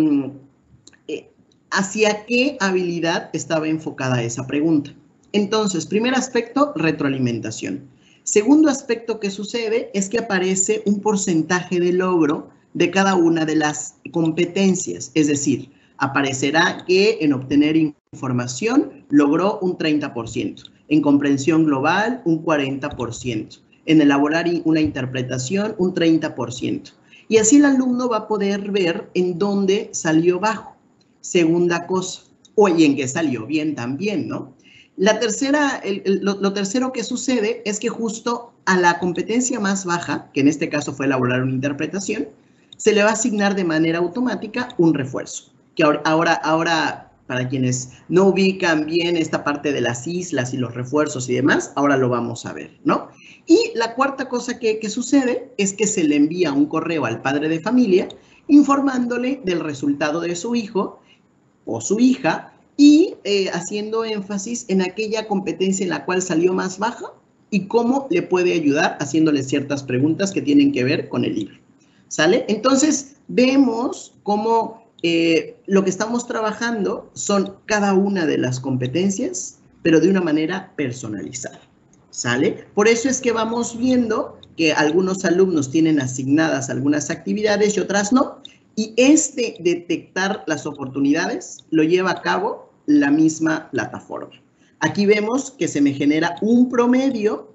hacia qué habilidad estaba enfocada esa pregunta. Entonces, primer aspecto, retroalimentación. Segundo aspecto que sucede es que aparece un porcentaje de logro de cada una de las competencias, es decir, aparecerá que en obtener información logró un 30%, en comprensión global un 40%, en elaborar una interpretación un 30%. Y así el alumno va a poder ver en dónde salió bajo. Segunda cosa, y en qué salió bien también, ¿no? La tercera, lo tercero que sucede es que justo a la competencia más baja, que en este caso fue elaborar una interpretación, se le va a asignar de manera automática un refuerzo. Que ahora para quienes no ubican bien esta parte de las islas y los refuerzos y demás, ahora lo vamos a ver, ¿no? Y la cuarta cosa que sucede es que se le envía un correo al padre de familia informándole del resultado de su hijo o su hija y haciendo énfasis en aquella competencia en la cual salió más baja y cómo le puede ayudar haciéndole ciertas preguntas que tienen que ver con el libro. ¿Sale? Entonces, vemos cómo lo que estamos trabajando son cada una de las competencias, pero de una manera personalizada. ¿Sale? Por eso es que vamos viendo que algunos alumnos tienen asignadas algunas actividades y otras no. Y detectar las oportunidades lo lleva a cabo la misma plataforma. Aquí vemos que se me genera un promedio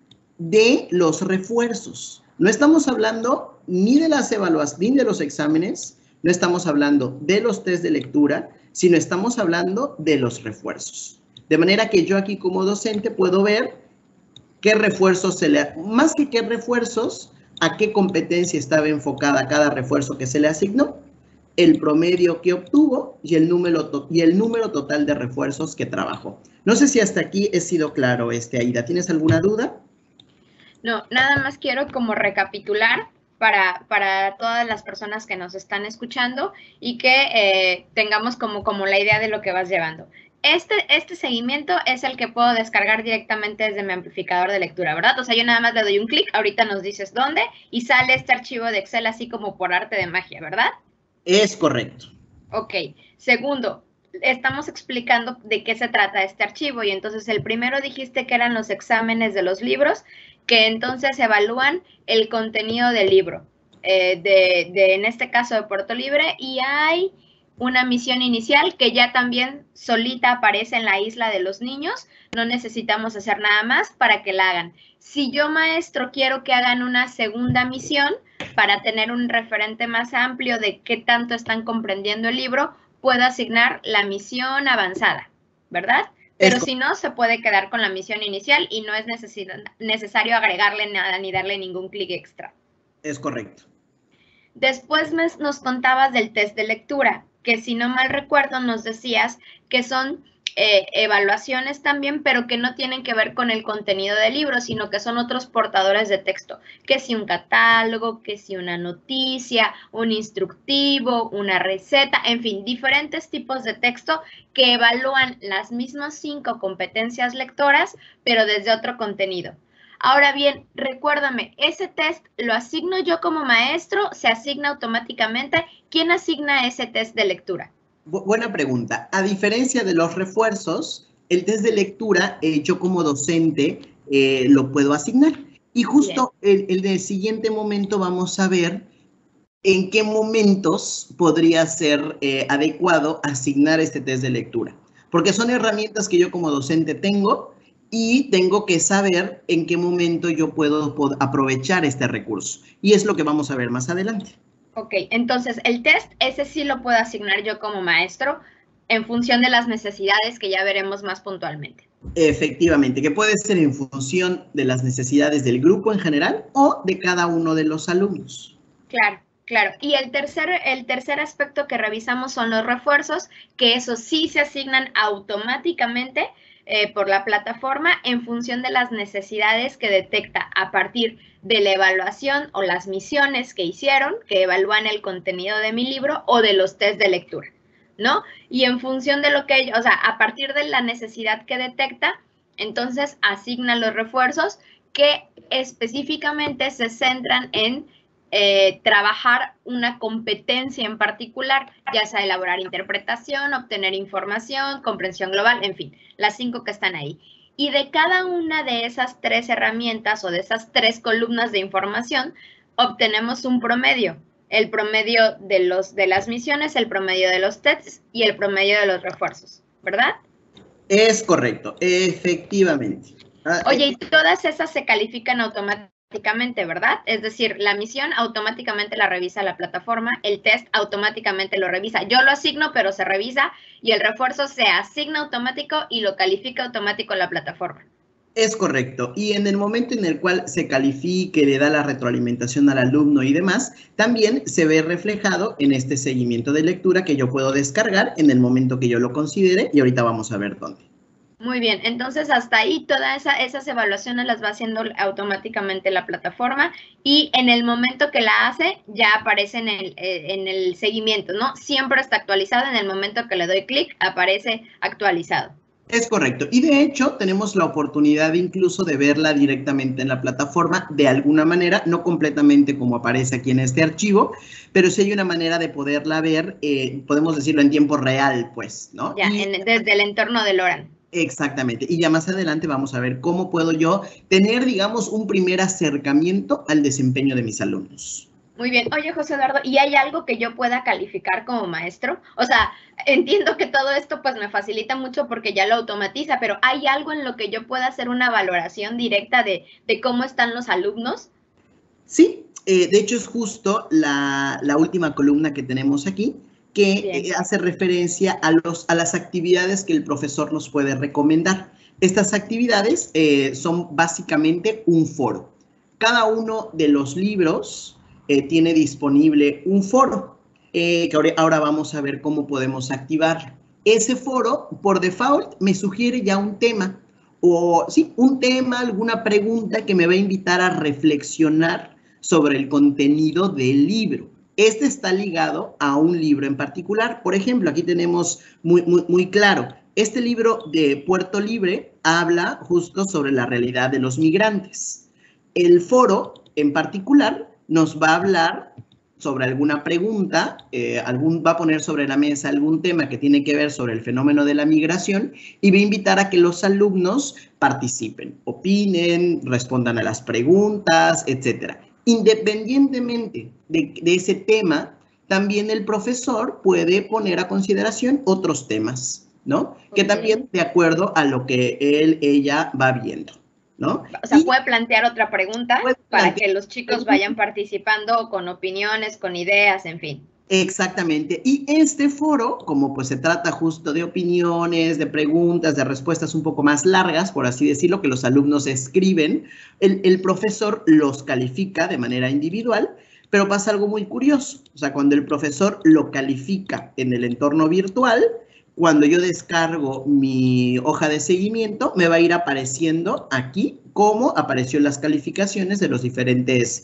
de los refuerzos. No estamos hablando ni de las evaluaciones, ni de los exámenes, no estamos hablando de los test de lectura, sino estamos hablando de los refuerzos. De manera que yo aquí como docente puedo ver qué refuerzos más que qué refuerzos, a qué competencia estaba enfocada cada refuerzo que se le asignó, el promedio que obtuvo y el número total de refuerzos que trabajó. No sé si hasta aquí he sido claro, Aida. ¿Tienes alguna duda? No, nada más quiero como recapitular para todas las personas que nos están escuchando y que tengamos como la idea de lo que vas llevando. Este seguimiento es el que puedo descargar directamente desde mi amplificador de lectura, ¿verdad? O sea, yo nada más le doy un clic, ahorita nos dices dónde, y sale este archivo de Excel así como por arte de magia, ¿verdad? Es correcto. Ok. Segundo, estamos explicando de qué se trata este archivo, y entonces el primero dijiste que eran los exámenes de los libros, que entonces evalúan el contenido del libro. en este caso de Puerto Libre, y hay una misión inicial que ya también solita aparece en la isla de los niños. No necesitamos hacer nada más para que la hagan. Si yo, maestro, quiero que hagan una segunda misión para tener un referente más amplio de qué tanto están comprendiendo el libro, puedo asignar la misión avanzada, ¿verdad? Pero si no, se puede quedar con la misión inicial y no es necesario agregarle nada ni darle ningún clic extra. Es correcto. Después nos contabas del test de lectura, que si no mal recuerdo nos decías que son evaluaciones también, pero que no tienen que ver con el contenido del libro, sino que son otros portadores de texto, que si un catálogo, que si una noticia, un instructivo, una receta, en fin, diferentes tipos de texto que evalúan las mismas 5 competencias lectoras, pero desde otro contenido. Ahora bien, recuérdame, ¿ese test lo asigno yo como maestro? ¿Se asigna automáticamente? ¿Quién asigna ese test de lectura? Buena pregunta. A diferencia de los refuerzos, el test de lectura yo como docente lo puedo asignar. Y justo en el siguiente momento vamos a ver en qué momentos podría ser adecuado asignar este test de lectura. Porque son herramientas que yo como docente tengo y tengo que saber en qué momento yo puedo aprovechar este recurso. Y es lo que vamos a ver más adelante. Ok, entonces el test, ese sí lo puedo asignar yo como maestro en función de las necesidades que ya veremos más puntualmente. Efectivamente, que puede ser en función de las necesidades del grupo en general o de cada uno de los alumnos. Claro. Claro, y el tercer aspecto que revisamos son los refuerzos, que esos sí se asignan automáticamente por la plataforma en función de las necesidades que detecta a partir de la evaluación o las misiones que hicieron, que evalúan el contenido de mi libro o de los test de lectura, ¿no? Y en función de lo que, o sea, a partir de la necesidad que detecta, entonces asigna los refuerzos que específicamente se centran en trabajar una competencia en particular, ya sea elaborar interpretación, obtener información, comprensión global, en fin, las 5 que están ahí. Y de cada una de esas 3 herramientas o de esas 3 columnas de información, obtenemos un promedio. El promedio de las misiones, el promedio de los tests y el promedio de los refuerzos, ¿verdad? Es correcto, efectivamente. Oye, y todas esas se califican automáticamente, ¿verdad? Es decir, la misión automáticamente la revisa la plataforma, el test automáticamente lo revisa. Yo lo asigno, pero se revisa, y el refuerzo se asigna automático y lo califica automático la plataforma. Es correcto. Y en el momento en el cual se califique, le da la retroalimentación al alumno y demás, también se ve reflejado en este seguimiento de lectura que yo puedo descargar en el momento que yo lo considere, y ahorita vamos a ver dónde. Muy bien, entonces hasta ahí todas esas evaluaciones las va haciendo automáticamente la plataforma y en el momento que la hace ya aparece en el seguimiento, ¿no? Siempre está actualizado, en el momento que le doy clic aparece actualizado. Es correcto. Y de hecho tenemos la oportunidad incluso de verla directamente en la plataforma de alguna manera, no completamente como aparece aquí en este archivo, pero sí hay una manera de poderla ver, podemos decirlo en tiempo real, pues, ¿no? Ya, desde el entorno de Loran. Exactamente. Y ya más adelante vamos a ver cómo puedo yo tener, digamos, un primer acercamiento al desempeño de mis alumnos. Muy bien. Oye, José Eduardo, ¿y hay algo que yo pueda calificar como maestro? O sea, entiendo que todo esto pues me facilita mucho porque ya lo automatiza, pero ¿hay algo en lo que yo pueda hacer una valoración directa de cómo están los alumnos? Sí, de hecho es justo la última columna que tenemos aquí, que hace referencia a las actividades que el profesor nos puede recomendar. Estas actividades son básicamente un foro. Cada uno de los libros tiene disponible un foro, que ahora vamos a ver cómo podemos activar. Ese foro, por default, me sugiere ya un tema, o sí, un tema, alguna pregunta que me va a invitar a reflexionar sobre el contenido del libro. Este está ligado a un libro en particular. Por ejemplo, aquí tenemos muy claro, este libro de Puerto Libre habla justo sobre la realidad de los migrantes. El foro en particular nos va a hablar sobre alguna pregunta, va a poner sobre la mesa algún tema que tiene que ver sobre el fenómeno de la migración y va a invitar a que los alumnos participen, opinen, respondan a las preguntas, etcétera. Independientemente de ese tema, también el profesor puede poner a consideración otros temas, ¿no? Que también de acuerdo a lo que ella va viendo, ¿no? O sea, puede plantear otra pregunta para que los chicos vayan participando con opiniones, con ideas, en fin. Exactamente. Y este foro, como pues se trata justo de opiniones, de preguntas, de respuestas un poco más largas, por así decirlo, que los alumnos escriben, el profesor los califica de manera individual, pero pasa algo muy curioso. O sea, cuando el profesor lo califica en el entorno virtual, cuando yo descargo mi hoja de seguimiento, me va a ir apareciendo aquí cómo apareció las calificaciones de los diferentes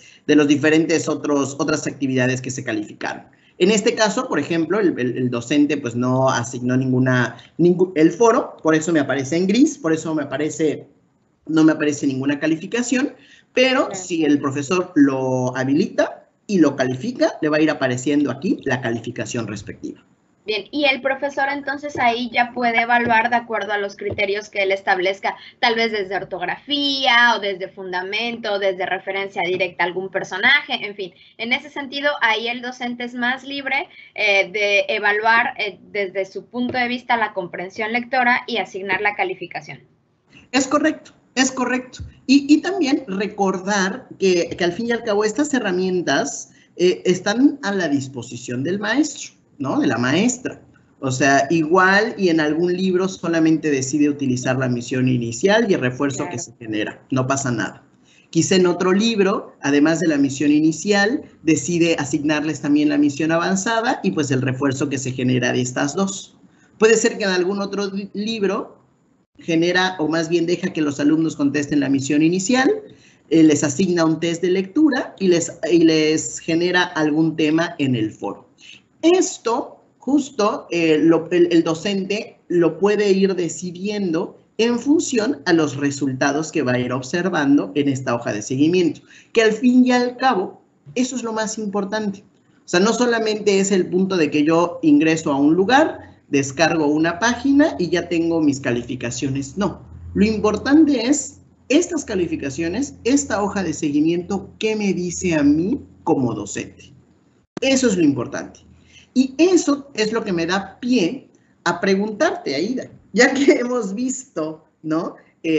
otras actividades que se calificaron. En este caso, por ejemplo, el docente pues no asignó el foro, por eso me aparece en gris, por eso no me aparece ninguna calificación, pero si el profesor lo habilita y lo califica, le va a ir apareciendo aquí la calificación respectiva. Bien, y el profesor entonces ahí ya puede evaluar de acuerdo a los criterios que él establezca, tal vez desde ortografía o desde fundamento, desde referencia directa a algún personaje, en fin. En ese sentido, ahí el docente es más libre de evaluar desde su punto de vista la comprensión lectora y asignar la calificación. Es correcto. Es correcto. Y también recordar que al fin y al cabo estas herramientas están a la disposición del maestro, ¿no? De la maestra. O sea, igual y en algún libro solamente decide utilizar la misión inicial y el refuerzo que se genera. No pasa nada. Quizá en otro libro, además de la misión inicial, decide asignarles también la misión avanzada y pues el refuerzo que se genera de estas dos. Puede ser que en algún otro libro genera, o más bien deja que los alumnos contesten la misión inicial, les asigna un test de lectura y les genera algún tema en el foro. Esto, justo, el docente lo puede ir decidiendo en función a los resultados que va a ir observando en esta hoja de seguimiento, que al fin y al cabo, eso es lo más importante. O sea, no solamente es el punto de que yo ingreso a un lugar, descargo una página y ya tengo mis calificaciones. No, lo importante es estas calificaciones, esta hoja de seguimiento, ¿qué me dice a mí como docente? Eso es lo importante. Y eso es lo que me da pie a preguntarte, Aida, ya que hemos visto, ¿no?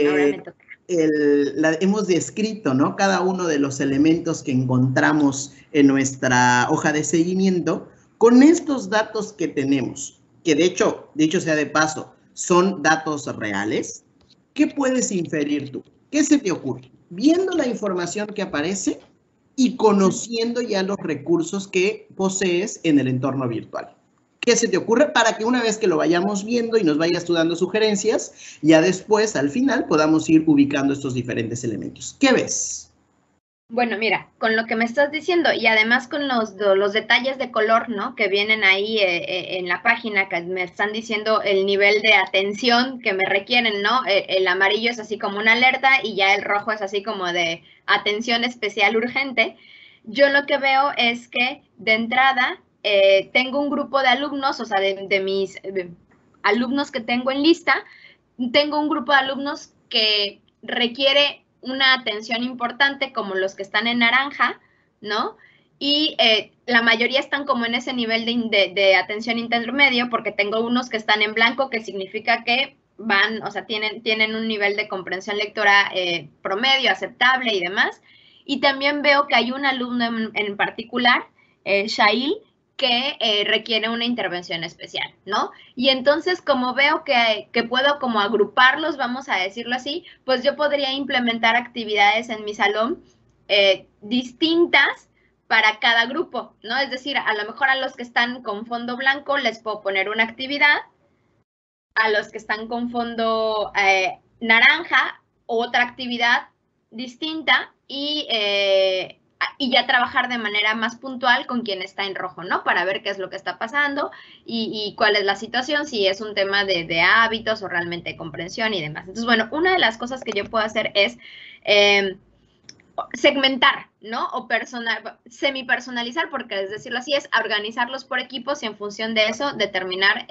Hemos descrito, ¿no? Cada uno de los elementos que encontramos en nuestra hoja de seguimiento, con estos datos que tenemos, que de hecho sea de paso, son datos reales, ¿qué puedes inferir tú? ¿Qué se te ocurre? Viendo la información que aparece y conociendo ya los recursos que posees en el entorno virtual. ¿Qué se te ocurre para que una vez que lo vayamos viendo y nos vayas tú dando sugerencias, ya después, al final, podamos ir ubicando estos diferentes elementos? ¿Qué ves? Bueno, mira, con lo que me estás diciendo y además con los detalles de color, ¿no? Que vienen ahí en la página, que me están diciendo el nivel de atención que me requieren, ¿no? El amarillo es así como una alerta y ya el rojo es así como de atención especial urgente. Yo lo que veo es que de entrada tengo un grupo de alumnos, o sea, de mis alumnos que tengo en lista, tengo un grupo de alumnos que requiere una atención importante, como los que están en naranja, ¿no? Y la mayoría están como en ese nivel de atención intermedio, porque tengo unos que están en blanco, que significa que van, o sea, tienen un nivel de comprensión lectora promedio, aceptable y demás. Y también veo que hay un alumno en particular, Shail, que requiere una intervención especial, ¿no? Y entonces, como veo que puedo como agruparlos, vamos a decirlo así, pues yo podría implementar actividades en mi salón distintas para cada grupo, ¿no? Es decir, a lo mejor a los que están con fondo blanco les puedo poner una actividad, a los que están con fondo naranja, otra actividad distinta y ya trabajar de manera más puntual con quien está en rojo, ¿no? Para ver qué es lo que está pasando y cuál es la situación, si es un tema de hábitos o realmente de comprensión y demás. Entonces, bueno, una de las cosas que yo puedo hacer es segmentar, ¿no? O semi-personalizar, porque es decirlo así, es organizarlos por equipos y en función de eso determinar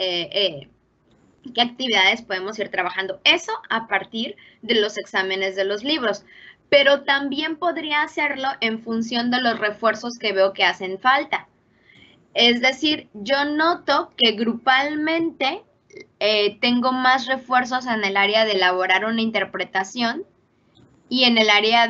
qué actividades podemos ir trabajando. Eso a partir de los exámenes de los libros. pero también podría hacerlo en función de los refuerzos que veo que hacen falta. Es decir, yo noto que grupalmente tengo más refuerzos en el área de elaborar una interpretación y en el área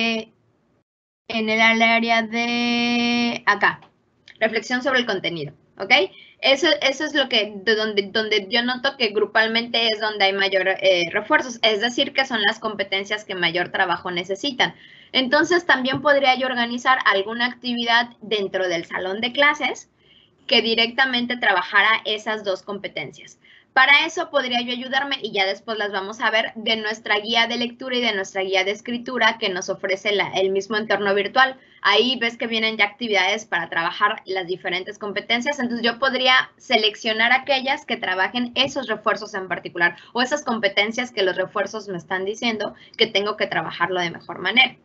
de acá, reflexión sobre el contenido, ¿ok? Eso es lo que, donde yo noto que grupalmente es donde hay mayor refuerzos, es decir, que son las competencias que mayor trabajo necesitan. Entonces, también podría yo organizar alguna actividad dentro del salón de clases que directamente trabajara esas dos competencias. Para eso podría yo ayudarme, y ya después las vamos a ver, de nuestra guía de lectura y de nuestra guía de escritura que nos ofrece el mismo entorno virtual. Ahí ves que vienen ya actividades para trabajar las diferentes competencias, entonces yo podría seleccionar aquellas que trabajen esos refuerzos en particular o esas competencias que los refuerzos me están diciendo que tengo que trabajarlo de mejor manera.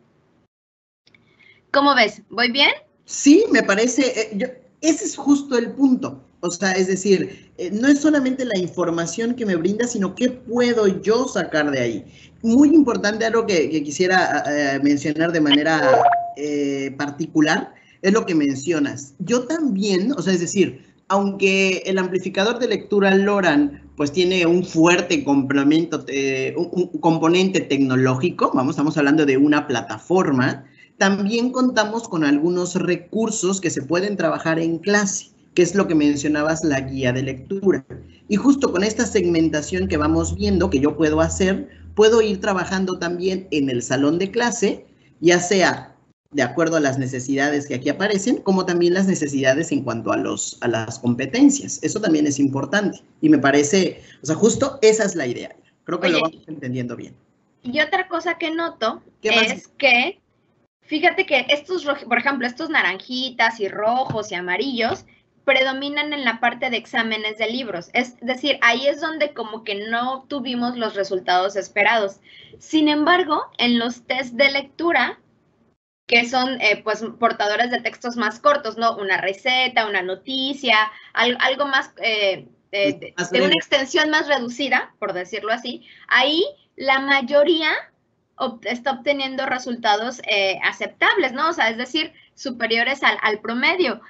¿Cómo ves? ¿Voy bien? Sí, me parece, ese es justo el punto. O sea, es decir, no es solamente la información que me brinda, sino qué puedo yo sacar de ahí. Muy importante, algo que quisiera mencionar de manera particular, es lo que mencionas. Yo también, o sea, es decir, aunque el amplificador de lectura Loran pues tiene un fuerte complemento, un componente tecnológico, estamos hablando de una plataforma, también contamos con algunos recursos que se pueden trabajar en clase, que es lo que mencionabas, la guía de lectura. Y justo con esta segmentación que vamos viendo, que yo puedo hacer, puedo ir trabajando también en el salón de clase, ya sea de acuerdo a las necesidades que aquí aparecen, como también las necesidades en cuanto a las competencias. Eso también es importante. Y me parece, o sea, justo esa es la idea. Creo que lo vamos entendiendo bien. Y otra cosa que noto es que fíjate que estos, por ejemplo, estos naranjitas y rojos y amarillos predominan en la parte de exámenes de libros. Es decir, ahí es donde como que no tuvimos los resultados esperados. Sin embargo, en los test de lectura, que son pues portadores de textos más cortos, ¿no? Una receta, una noticia, algo más de una extensión más reducida, por decirlo así, ahí la mayoría está obteniendo resultados aceptables, ¿no? O sea, es decir, superiores al promedio.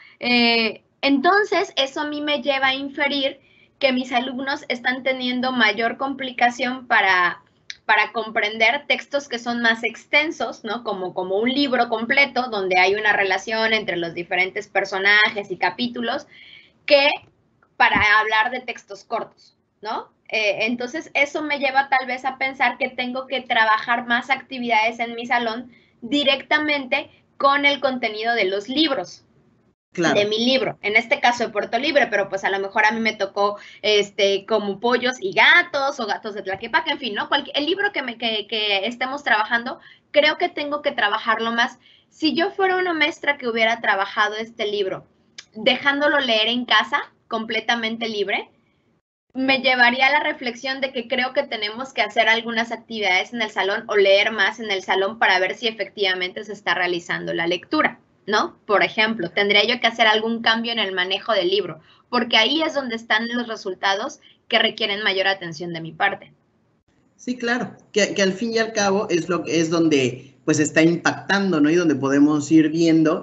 Entonces, eso a mí me lleva a inferir que mis alumnos están teniendo mayor complicación para comprender textos que son más extensos, ¿no? Como un libro completo, donde hay una relación entre los diferentes personajes y capítulos, que para hablar de textos cortos, ¿no? Entonces, eso me lleva tal vez a pensar que tengo que trabajar más actividades en mi salón directamente con el contenido de los libros. Claro. De mi libro, en este caso de Puerto Libre, pero pues a lo mejor a mí me tocó como Pollos y Gatos o Gatos de Tlaquepaque, en fin, ¿no? El libro que estemos trabajando, creo que tengo que trabajarlo más. Si yo fuera una maestra que hubiera trabajado este libro, dejándolo leer en casa, completamente libre, me llevaría a la reflexión de que creo que tenemos que hacer algunas actividades en el salón o leer más en el salón para ver si efectivamente se está realizando la lectura, ¿no? Por ejemplo, tendría yo que hacer algún cambio en el manejo del libro, porque ahí es donde están los resultados que requieren mayor atención de mi parte. Sí, claro, que al fin y al cabo es donde pues está impactando, ¿no? Y donde podemos ir viendo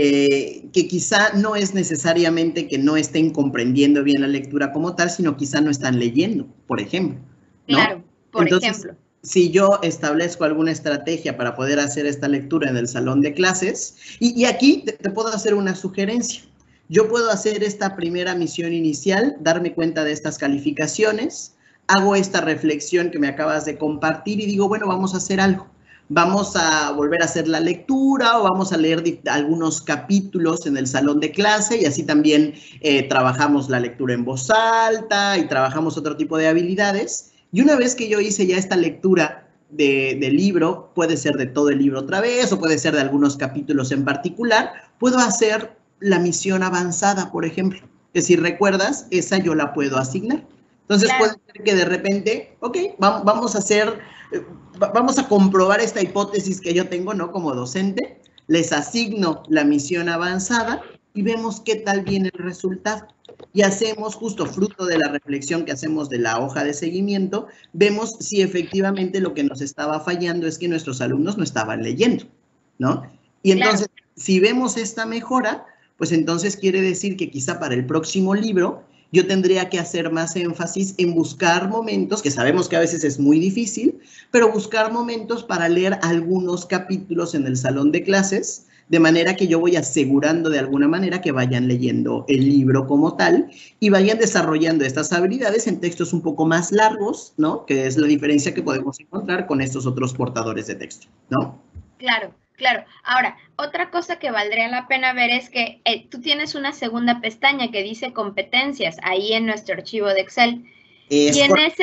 que quizá no es necesariamente que no estén comprendiendo bien la lectura como tal, sino quizá no están leyendo, por ejemplo, ¿no? Claro, por ejemplo. Si yo establezco alguna estrategia para poder hacer esta lectura en el salón de clases, y aquí te puedo hacer una sugerencia. Yo puedo hacer esta primera misión inicial, darme cuenta de estas calificaciones, hago esta reflexión que me acabas de compartir y digo, bueno, vamos a hacer algo. Vamos a volver a hacer la lectura o vamos a leer algunos capítulos en el salón de clase y así también trabajamos la lectura en voz alta y trabajamos otro tipo de habilidades. Y una vez que yo hice ya esta lectura del libro, puede ser de todo el libro otra vez o puede ser de algunos capítulos en particular, puedo hacer la misión avanzada, por ejemplo, que si recuerdas, esa yo la puedo asignar. Entonces claro. Puede ser que de repente, ok, vamos a comprobar esta hipótesis que yo tengo, ¿no? Como docente, les asigno la misión avanzada y vemos qué tal viene el resultado. y hacemos justo fruto de la reflexión que hacemos de la hoja de seguimiento, vemos si efectivamente lo que nos estaba fallando es que nuestros alumnos no estaban leyendo, ¿no? Y entonces, si vemos esta mejora, pues entonces quiere decir que quizá para el próximo libro yo tendría que hacer más énfasis en buscar momentos, que sabemos que a veces es muy difícil, pero buscar momentos para leer algunos capítulos en el salón de clases, de manera que yo voy asegurando de alguna manera que vayan leyendo el libro como tal y vayan desarrollando estas habilidades en textos un poco más largos, ¿no? Que es la diferencia que podemos encontrar con estos otros portadores de texto, ¿no? Claro. Claro, ahora, otra cosa que valdría la pena ver es que tú tienes una segunda pestaña que dice competencias ahí en nuestro archivo de Excel. Y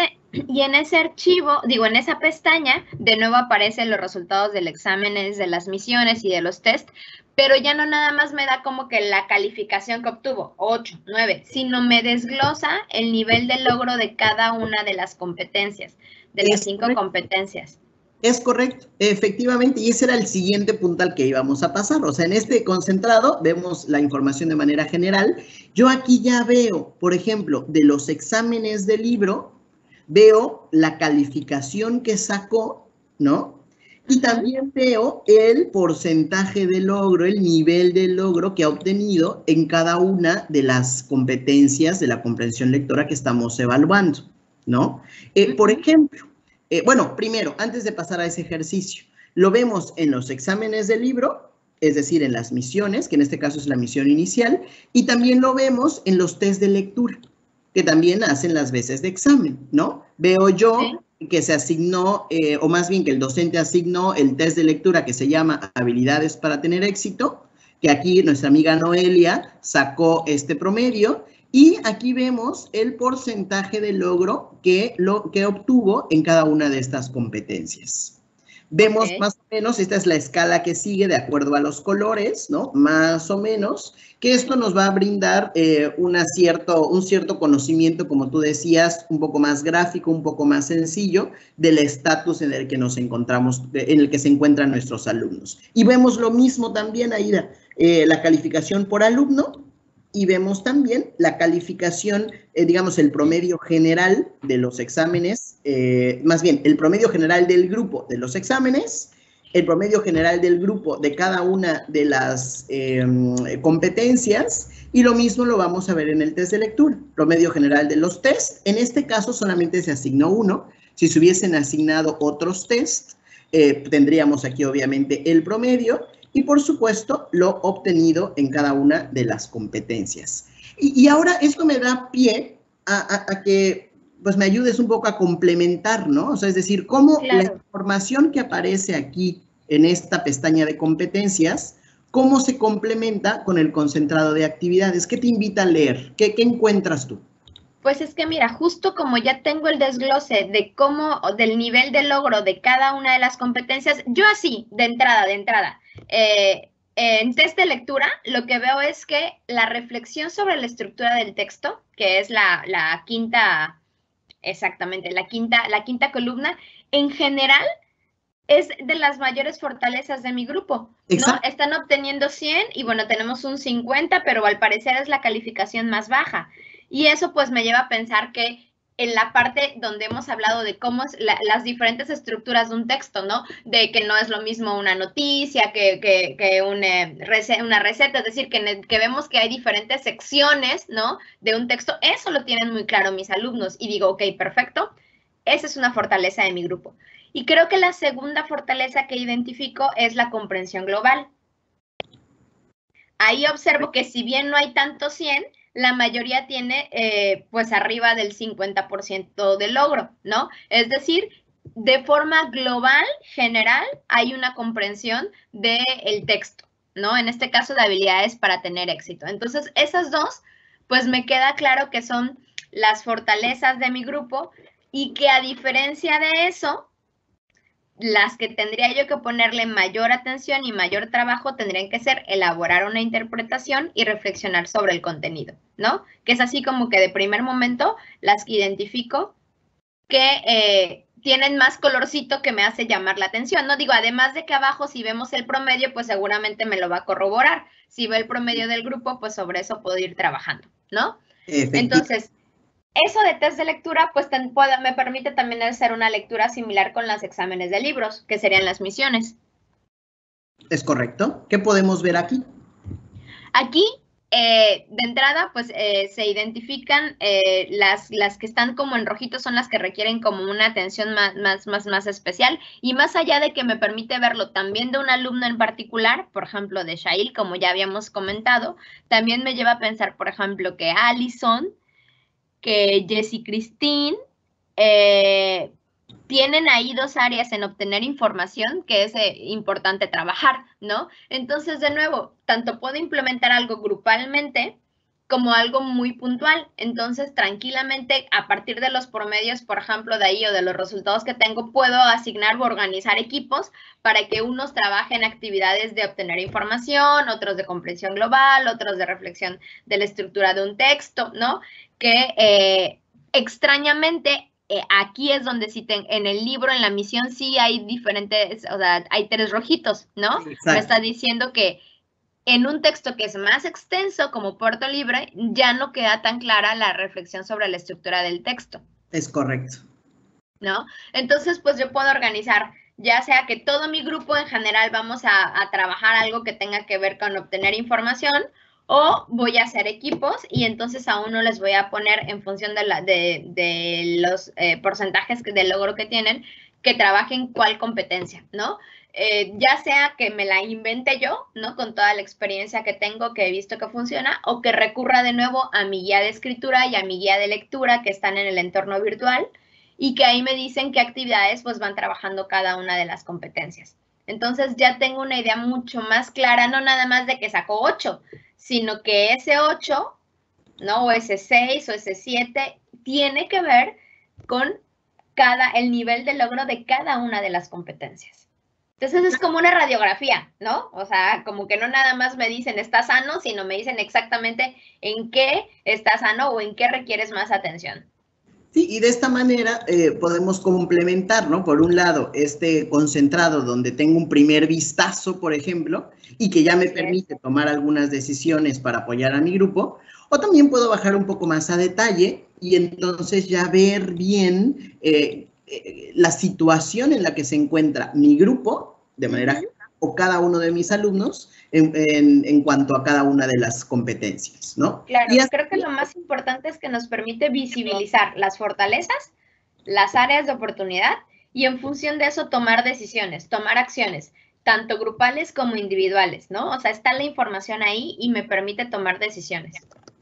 en ese archivo, digo, en esa pestaña, de nuevo aparecen los resultados del exámenes, de las misiones y de los test, pero ya no nada más me da como que la calificación que obtuvo, 8, 9, sino me desglosa el nivel de logro de cada una de las competencias, de las 5 competencias. Es correcto, efectivamente, y ese era el siguiente punto al que íbamos a pasar. O sea, en este concentrado vemos la información de manera general. Yo aquí ya veo, por ejemplo, de los exámenes del libro, veo la calificación que sacó, ¿no? Y también veo el porcentaje de logro, el nivel de logro que ha obtenido en cada una de las competencias de la comprensión lectora que estamos evaluando, ¿no? Por ejemplo, bueno, primero, antes de pasar a ese ejercicio, lo vemos en los exámenes del libro, es decir, en las misiones, que en este caso es la misión inicial, y también lo vemos en los test de lectura, que también hacen las veces de examen, ¿no? Veo yo que se asignó, o más bien que el docente asignó el test de lectura que se llama Habilidades para tener éxito, que aquí nuestra amiga Noelia sacó este promedio, y aquí vemos el porcentaje de logro que obtuvo en cada una de estas competencias. Vemos más o menos, esta es la escala que sigue de acuerdo a los colores, ¿no? Más o menos, que esto nos va a brindar un cierto conocimiento, como tú decías, un poco más gráfico, un poco más sencillo, del estatus en el que nos encontramos, en el que se encuentran nuestros alumnos. Y vemos lo mismo también, Aida, la calificación por alumno, y vemos también la calificación, digamos, el promedio general de los exámenes, más bien, el promedio general del grupo de los exámenes, el promedio general del grupo de cada una de las competencias, y lo mismo lo vamos a ver en el test de lectura, promedio general de los tests. En este caso solamente se asignó uno. Si se hubiesen asignado otros tests, tendríamos aquí obviamente el promedio, y por supuesto lo obtenido en cada una de las competencias. Y ahora esto me da pie a que pues me ayudes un poco a complementar, ¿no? O sea, es decir, cómo la información que aparece aquí en esta pestaña de competencias, cómo se complementa con el concentrado de actividades. ¿Qué te invita a leer? ¿Qué encuentras tú? Pues es que mira, justo como ya tengo el desglose de cómo, del nivel de logro de cada una de las competencias, yo así, de entrada, en test de lectura, lo que veo es que la reflexión sobre la estructura del texto, que es la quinta, exactamente, la quinta columna, en general es de las mayores fortalezas de mi grupo, ¿no? Están obteniendo 100 y bueno, tenemos un 50, pero al parecer es la calificación más baja. Y eso pues me lleva a pensar que en la parte donde hemos hablado de cómo es las diferentes estructuras de un texto, ¿no? De que no es lo mismo una noticia que una receta, es decir, que vemos que hay diferentes secciones, ¿no? De un texto, eso lo tienen muy claro mis alumnos y digo, ok, perfecto, esa es una fortaleza de mi grupo. Y creo que la segunda fortaleza que identifico es la comprensión global. Ahí observo que si bien no hay tanto 100, la mayoría tiene pues arriba del 50% de logro, ¿no? Es decir, de forma global, general, hay una comprensión del texto, ¿no? En este caso, de habilidades para tener éxito. Entonces, esas dos, pues me queda claro que son las fortalezas de mi grupo y que a diferencia de eso, las que tendría yo que ponerle mayor atención y mayor trabajo tendrían que ser elaborar una interpretación y reflexionar sobre el contenido, ¿no? Que es así como que de primer momento las que identifico que tienen más colorcito que me hace llamar la atención, ¿no? Digo, además de que abajo si vemos el promedio, pues seguramente me lo va a corroborar. Si veo el promedio del grupo, pues sobre eso puedo ir trabajando, ¿no? Entonces, eso de test de lectura, pues me permite también hacer una lectura similar con los exámenes de libros, que serían las misiones. ¿Es correcto? ¿Qué podemos ver aquí? Aquí, de entrada, pues se identifican las que están como en rojito son las que requieren como una atención más especial, y más allá de que me permite verlo también de un alumno en particular, por ejemplo, de Shail, como ya habíamos comentado, también me lleva a pensar, por ejemplo, que Allison, que Jessie Christine, tienen ahí dos áreas en obtener información que es importante trabajar, ¿no? Entonces, de nuevo, tanto puedo implementar algo grupalmente como algo muy puntual. Entonces, tranquilamente, a partir de los promedios, por ejemplo, de ahí o de los resultados que tengo, puedo asignar o organizar equipos para que unos trabajen actividades de obtener información, otros de comprensión global, otros de reflexión de la estructura de un texto, ¿no? Que extrañamente aquí es donde sí en el libro, en la misión, sí hay diferentes, o sea, hay 3 rojitos, ¿no? Exacto. Me está diciendo que en un texto que es más extenso, como Puerto Libre, ya no queda tan clara la reflexión sobre la estructura del texto. Es correcto. ¿No? Entonces, pues yo puedo organizar, ya sea que todo mi grupo en general vamos a trabajar algo que tenga que ver con obtener información, o voy a hacer equipos y entonces a uno les voy a poner en función de los porcentajes de logro que tienen, que trabajen cuál competencia, ¿no? Ya sea que me la invente yo, ¿no? Con toda la experiencia que tengo, que he visto que funciona, o que recurra de nuevo a mi guía de escritura y a mi guía de lectura que están en el entorno virtual y que ahí me dicen qué actividades pues van trabajando cada una de las competencias. Entonces ya tengo una idea mucho más clara, no nada más de que sacó 8, sino que ese 8, ¿no? O ese 6 o ese 7 tiene que ver con el nivel de logro de cada una de las competencias. Entonces es como una radiografía, ¿no? O sea, como que no nada más me dicen está sano, sino me dicen exactamente en qué está sano o en qué requieres más atención. Sí, y de esta manera podemos complementar, ¿no? Por un lado, este concentrado donde tengo un primer vistazo, por ejemplo, y que ya me permite tomar algunas decisiones para apoyar a mi grupo, o también puedo bajar un poco más a detalle y entonces ya ver bien la situación en la que se encuentra mi grupo, de manera general, o cada uno de mis alumnos en cuanto a cada una de las competencias, ¿no? Claro, y creo que lo más importante es que nos permite visibilizar las fortalezas, las áreas de oportunidad y en función de eso tomar decisiones, tomar acciones, tanto grupales como individuales, ¿no? O sea, está la información ahí y me permite tomar decisiones.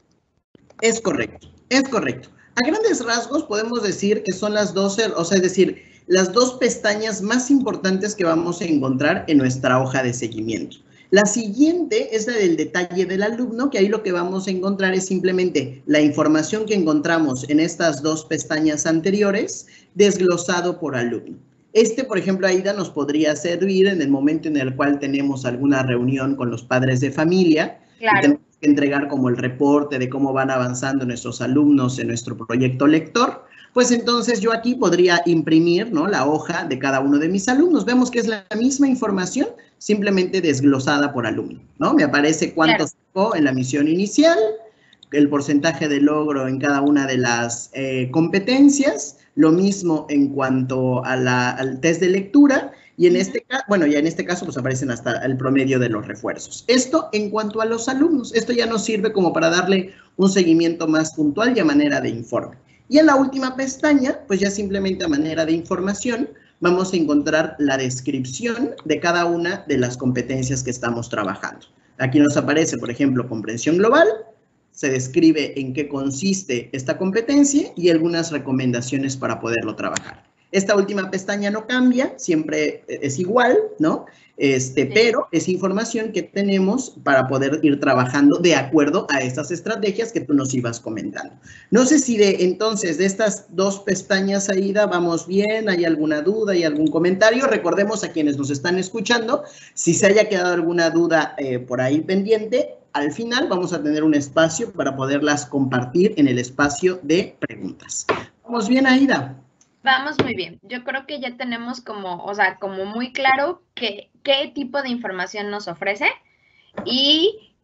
Es correcto, es correcto. A grandes rasgos podemos decir que son las 12, o sea, es decir, las 2 pestañas más importantes que vamos a encontrar en nuestra hoja de seguimiento. La siguiente es la del detalle del alumno, que ahí lo que vamos a encontrar es simplemente la información que encontramos en estas 2 pestañas anteriores, desglosado por alumno. Por ejemplo, Aida, nos podría servir en el momento en el cual tenemos alguna reunión con los padres de familia. Claro. Y tenemos que entregar como el reporte de cómo van avanzando nuestros alumnos en nuestro proyecto lector. Pues entonces yo aquí podría imprimir, ¿no?, la hoja de cada uno de mis alumnos. Vemos que es la misma información, simplemente desglosada por alumno, ¿no? Me aparece cuánto sacó en la misión inicial, el porcentaje de logro en cada una de las competencias, lo mismo en cuanto a al test de lectura, y en este caso, bueno, ya en este caso pues aparecen hasta el promedio de los refuerzos. Esto en cuanto a los alumnos, esto ya nos sirve como para darle un seguimiento más puntual y a manera de informe. Y en la última pestaña, pues ya simplemente a manera de información, vamos a encontrar la descripción de cada una de las competencias que estamos trabajando. Aquí nos aparece, por ejemplo, comprensión global, se describe en qué consiste esta competencia y algunas recomendaciones para poderlo trabajar. Esta última pestaña no cambia, siempre es igual, ¿no? Pero es información que tenemos para poder ir trabajando de acuerdo a estas estrategias que tú nos ibas comentando. No sé si entonces de estas 2 pestañas, Aida, vamos bien, ¿hay alguna duda, hay algún comentario? Recordemos a quienes nos están escuchando, si se haya quedado alguna duda por ahí pendiente, al final vamos a tener un espacio para poderlas compartir en el espacio de preguntas. ¿Vamos bien, Aida? Vamos muy bien. Yo creo que ya tenemos como muy claro qué tipo de información nos ofrece y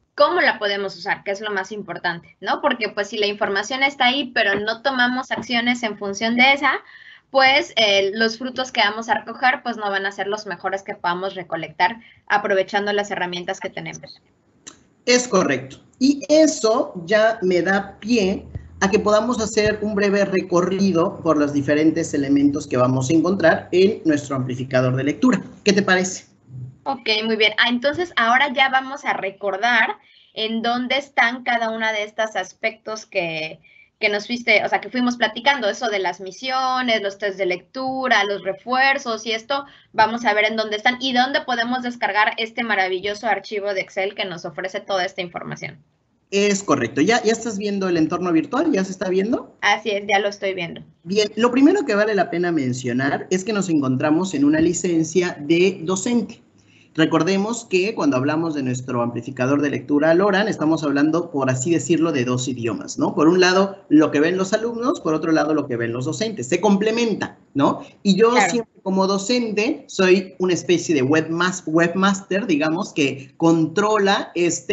cómo la podemos usar, que es lo más importante, ¿no? Porque pues si la información está ahí, pero no tomamos acciones en función de esa, pues los frutos que vamos a recoger pues no van a ser los mejores que podamos recolectar aprovechando las herramientas que tenemos. Es correcto. Y eso ya me da pie a que podamos hacer un breve recorrido por los diferentes elementos que vamos a encontrar en nuestro amplificador de lectura. ¿Qué te parece? Ok, muy bien. Entonces ahora ya vamos a recordar en dónde están cada una de estos aspectos que nos fuiste, o sea, que fuimos platicando, eso de las misiones, los test de lectura, los refuerzos y esto, vamos a ver en dónde están y dónde podemos descargar este maravilloso archivo de Excel que nos ofrece toda esta información. Es correcto. ¿Ya estás viendo el entorno virtual? ¿Ya se está viendo? Así es, ya lo estoy viendo. Bien, lo primero que vale la pena mencionar es que nos encontramos en una licencia de docente. Recordemos que cuando hablamos de nuestro amplificador de lectura Loran, estamos hablando, por así decirlo, de dos idiomas, ¿no? Por un lado, lo que ven los alumnos, por otro lado, lo que ven los docentes. Se complementa, ¿no? Y yo siempre como docente soy una especie de webmaster, digamos, que controla esta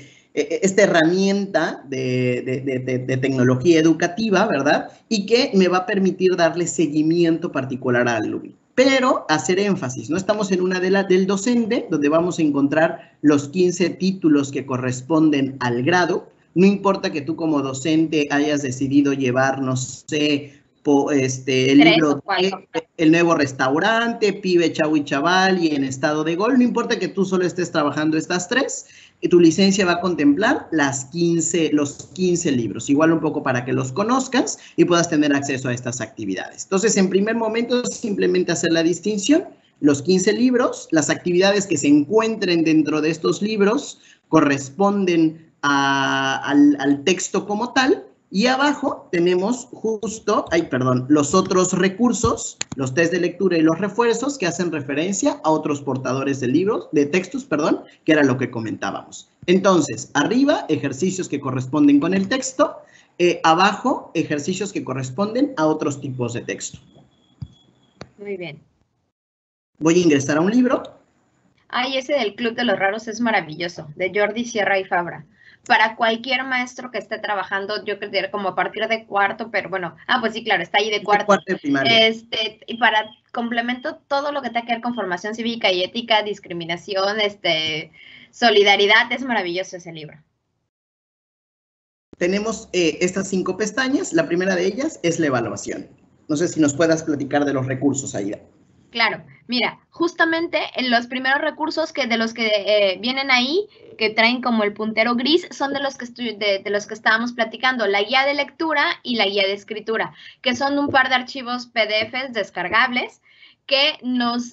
herramienta de tecnología educativa, ¿verdad? Y que me va a permitir darle seguimiento particular al alumno. Pero hacer énfasis, no estamos en una del docente, donde vamos a encontrar los 15 títulos que corresponden al grado. No importa que tú como docente hayas decidido llevar, no sé, el libro de El Nuevo Restaurante, Pibe, Chavo y Chaval y En Estado de Gol. No importa que tú solo estés trabajando estas tres, tu licencia va a contemplar los 15 libros, igual un poco para que los conozcas y puedas tener acceso a estas actividades. Entonces, en primer momento, simplemente hacer la distinción, los 15 libros, las actividades que se encuentren dentro de estos libros corresponden al texto como tal, y abajo tenemos los otros recursos, los test de lectura y los refuerzos que hacen referencia a otros portadores de textos, que era lo que comentábamos. Entonces, arriba, ejercicios que corresponden con el texto, abajo, ejercicios que corresponden a otros tipos de texto. Muy bien. Voy a ingresar a un libro. Ay, ese del Club de los Raros es maravilloso, de Jordi Sierra y Fabra. Para cualquier maestro que esté trabajando, yo creo que como a partir de cuarto, pero bueno, pues sí, claro, está ahí de cuarto. Cuarto de primaria. Y para complemento todo lo que tenga que ver con formación cívica y ética, discriminación, solidaridad, es maravilloso ese libro. Tenemos estas 5 pestañas. La primera de ellas es la evaluación. No sé si nos puedas platicar de los recursos, Aida. Claro, mira, justamente en los primeros recursos de los que vienen ahí, que traen como el puntero gris, son de los que estábamos platicando, la guía de lectura y la guía de escritura, que son un par de archivos PDFs descargables que nos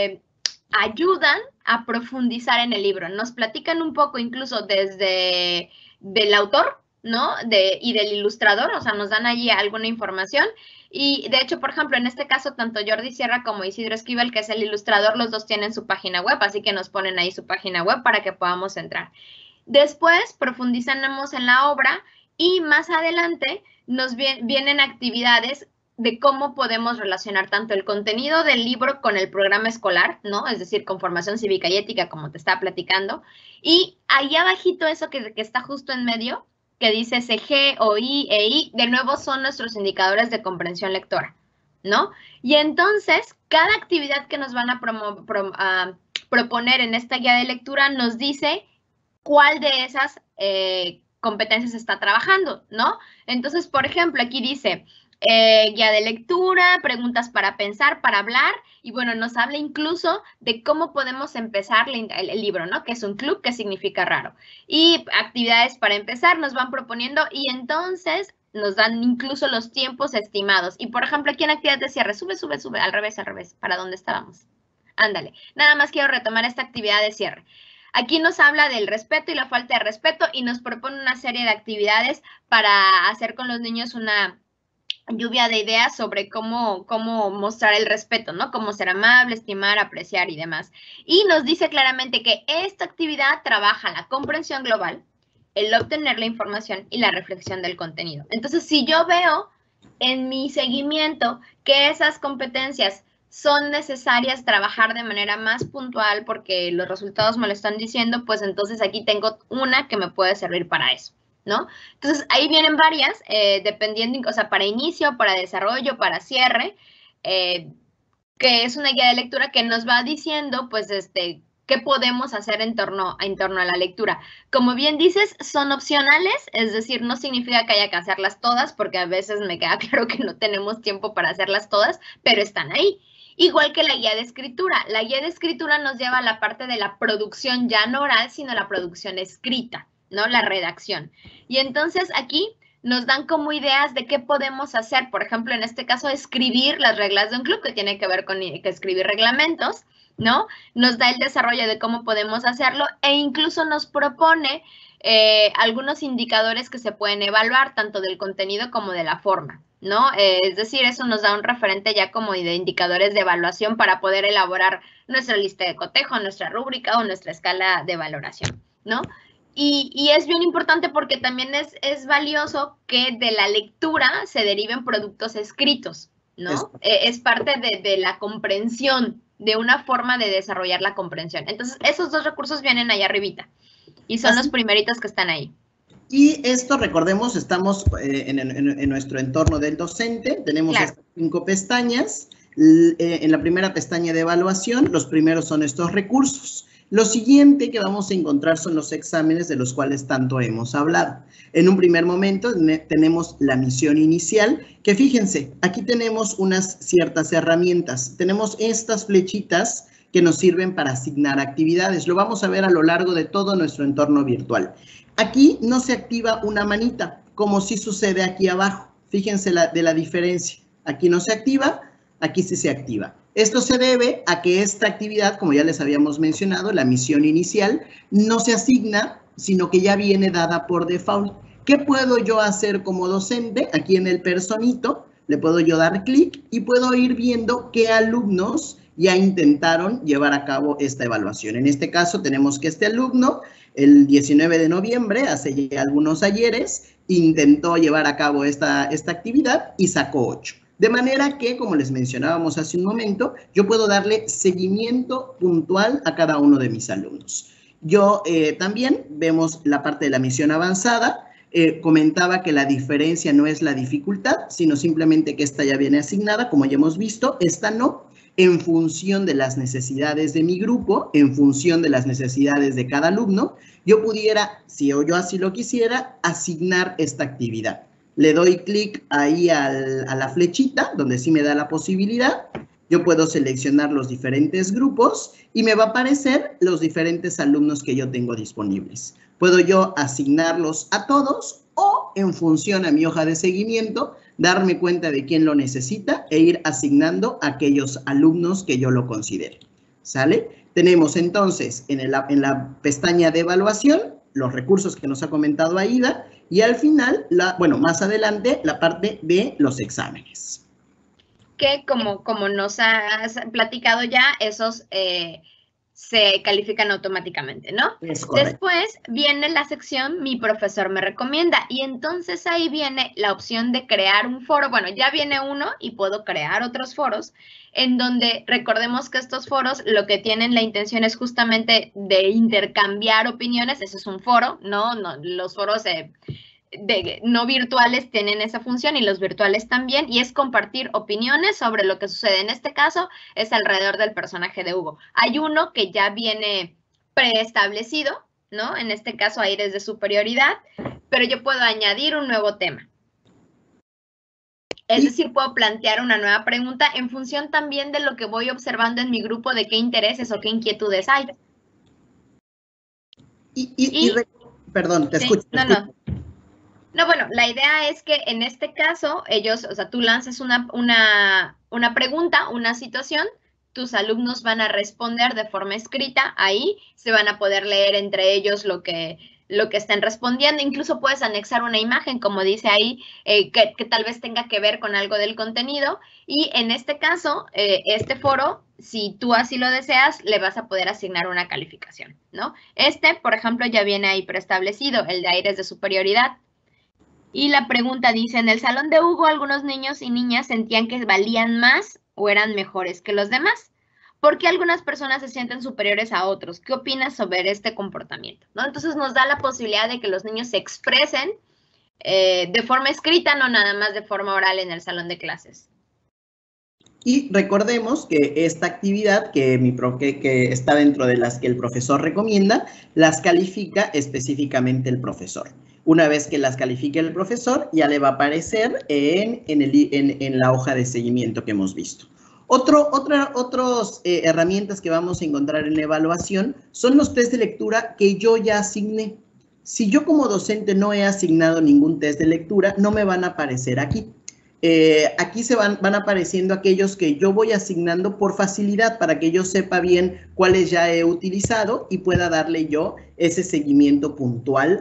ayudan a profundizar en el libro. Nos platican un poco incluso desde del autor, ¿no? Y del ilustrador, o sea, nos dan allí alguna información. Y de hecho, por ejemplo, en este caso, tanto Jordi Sierra como Isidro Esquivel, que es el ilustrador, los dos tienen su página web, así que nos ponen ahí su página web para que podamos entrar. Después profundizamos en la obra y más adelante nos vienen actividades de cómo podemos relacionar tanto el contenido del libro con el programa escolar, ¿no? Es decir, con formación cívica y ética, como te estaba platicando. Y ahí abajito, eso que está justo en medio, que dice CG o I e I, de nuevo son nuestros indicadores de comprensión lectora, ¿no? Y entonces, cada actividad que nos van a proponer en esta guía de lectura nos dice cuál de esas competencias está trabajando, ¿no? Entonces, por ejemplo, aquí dice guía de lectura, preguntas para pensar, para hablar, y bueno, nos habla incluso de cómo podemos empezar el libro, ¿no? Que es un club, que significa raro. Y actividades para empezar nos van proponiendo y entonces nos dan incluso los tiempos estimados. Y por ejemplo, aquí en actividad de cierre, sube, al revés, ¿para dónde estábamos? Ándale, nada más quiero retomar esta actividad de cierre. Aquí nos habla del respeto y la falta de respeto y nos propone una serie de actividades para hacer con los niños una lluvia de ideas sobre cómo mostrar el respeto, ¿no? Cómo ser amable, estimar, apreciar y demás. Y nos dice claramente que esta actividad trabaja la comprensión global, el obtener la información y la reflexión del contenido. Entonces, si yo veo en mi seguimiento que esas competencias son necesarias trabajar de manera más puntual porque los resultados me lo están diciendo, pues entonces aquí tengo una que me puede servir para eso, ¿no? Entonces, ahí vienen varias, dependiendo, o sea, para inicio, para desarrollo, para cierre, que es una guía de lectura que nos va diciendo, pues, qué podemos hacer en torno a la lectura. Como bien dices, son opcionales, es decir, no significa que haya que hacerlas todas, porque a veces me queda claro que no tenemos tiempo para hacerlas todas, pero están ahí. Igual que la guía de escritura. La guía de escritura nos lleva a la parte de la producción ya no oral, sino la producción escrita, ¿no? La redacción. Y entonces aquí nos dan como ideas de qué podemos hacer. Por ejemplo, en este caso, escribir las reglas de un club, que tiene que ver con escribir reglamentos, ¿no? Nos da el desarrollo de cómo podemos hacerlo e incluso nos propone algunos indicadores que se pueden evaluar, tanto del contenido como de la forma, ¿no? Es decir, eso nos da un referente ya como de indicadores de evaluación para poder elaborar nuestra lista de cotejo, nuestra rúbrica o nuestra escala de valoración, ¿no? Y es bien importante porque también es valioso que de la lectura se deriven productos escritos, ¿no? Es parte de la comprensión, de una forma de desarrollar la comprensión. Entonces, esos dos recursos vienen allá arribita y son los primeritos que están ahí. Y esto, recordemos, estamos en nuestro entorno del docente, tenemos estas 5 pestañas. En la primera pestaña de evaluación, los primeros son estos recursos. Lo siguiente que vamos a encontrar son los exámenes de los cuales tanto hemos hablado. En un primer momento tenemos la misión inicial, que fíjense, aquí tenemos unas ciertas herramientas. Tenemos estas flechitas que nos sirven para asignar actividades. Lo vamos a ver a lo largo de todo nuestro entorno virtual. Aquí no se activa una manita, como sí sucede aquí abajo. Fíjense de la diferencia. Aquí no se activa, aquí sí se activa. Esto se debe a que esta actividad, como ya les habíamos mencionado, la misión inicial, no se asigna, sino que ya viene dada por default. ¿Qué puedo yo hacer como docente? Aquí en el personito le puedo yo dar clic y puedo ir viendo qué alumnos ya intentaron llevar a cabo esta evaluación. En este caso tenemos que este alumno, el 19 de noviembre, hace ya algunos ayeres, intentó llevar a cabo esta actividad y sacó 8. De manera que, como les mencionábamos hace un momento, yo puedo darle seguimiento puntual a cada uno de mis alumnos. Yo también vemos la parte de la misión avanzada. Comentaba que la diferencia no es la dificultad, sino simplemente que esta ya viene asignada, como ya hemos visto, esta no, en función de las necesidades de mi grupo, en función de las necesidades de cada alumno, yo pudiera, si yo así lo quisiera, asignar esta actividad. Le doy clic ahí a la flechita, donde sí me da la posibilidad. Yo puedo seleccionar los diferentes grupos y me va a aparecer los diferentes alumnos que yo tengo disponibles. Puedo yo asignarlos a todos o, en función a mi hoja de seguimiento, darme cuenta de quién lo necesita e ir asignando a aquellos alumnos que yo lo considere. ¿Sale? Tenemos entonces en la pestaña de evaluación los recursos que nos ha comentado Aida y al final, más adelante, la parte de los exámenes. Que como nos has platicado ya, esos se califican automáticamente, ¿no? Es correcto. Después viene la sección Mi profesor me recomienda y entonces ahí viene la opción de crear un foro. Bueno, ya viene uno y puedo crear otros foros en donde recordemos que estos foros lo que tienen la intención es justamente de intercambiar opiniones. Eso es un foro, ¿no? Los foros no virtuales tienen esa función y los virtuales también, y es compartir opiniones sobre lo que sucede. En este caso es alrededor del personaje de Hugo. Hay uno que ya viene preestablecido, ¿no? En este caso Aires de superioridad, pero yo puedo añadir un nuevo tema. Es decir, puedo plantear una nueva pregunta en función también de lo que voy observando en mi grupo, de qué intereses o qué inquietudes hay. Perdón, te escucho. No, bueno, la idea es que en este caso, tú lanzas una pregunta, una situación, tus alumnos van a responder de forma escrita, ahí se van a poder leer entre ellos lo que estén respondiendo, incluso puedes anexar una imagen, como dice ahí, que tal vez tenga que ver con algo del contenido, y en este caso, este foro, si tú así lo deseas, le vas a poder asignar una calificación, ¿no? Por ejemplo, ya viene ahí preestablecido, el de Aires de superioridad. Y la pregunta dice, en el salón de Hugo, algunos niños y niñas sentían que valían más o eran mejores que los demás? ¿Por qué algunas personas se sienten superiores a otros? ¿Qué opinas sobre este comportamiento? ¿No? Entonces nos da la posibilidad de que los niños se expresen de forma escrita, no nada más de forma oral en el salón de clases. Y recordemos que esta actividad que está dentro de las que el profesor recomienda, las califica específicamente el profesor. Una vez que las califique el profesor, ya le va a aparecer en la hoja de seguimiento que hemos visto. Otras herramientas que vamos a encontrar en la evaluación son los test de lectura que yo ya asigné. Si yo como docente no he asignado ningún test de lectura, no me van a aparecer aquí. Aquí van apareciendo aquellos que yo voy asignando por facilidad para que yo sepa bien cuáles ya he utilizado y pueda darle yo ese seguimiento puntual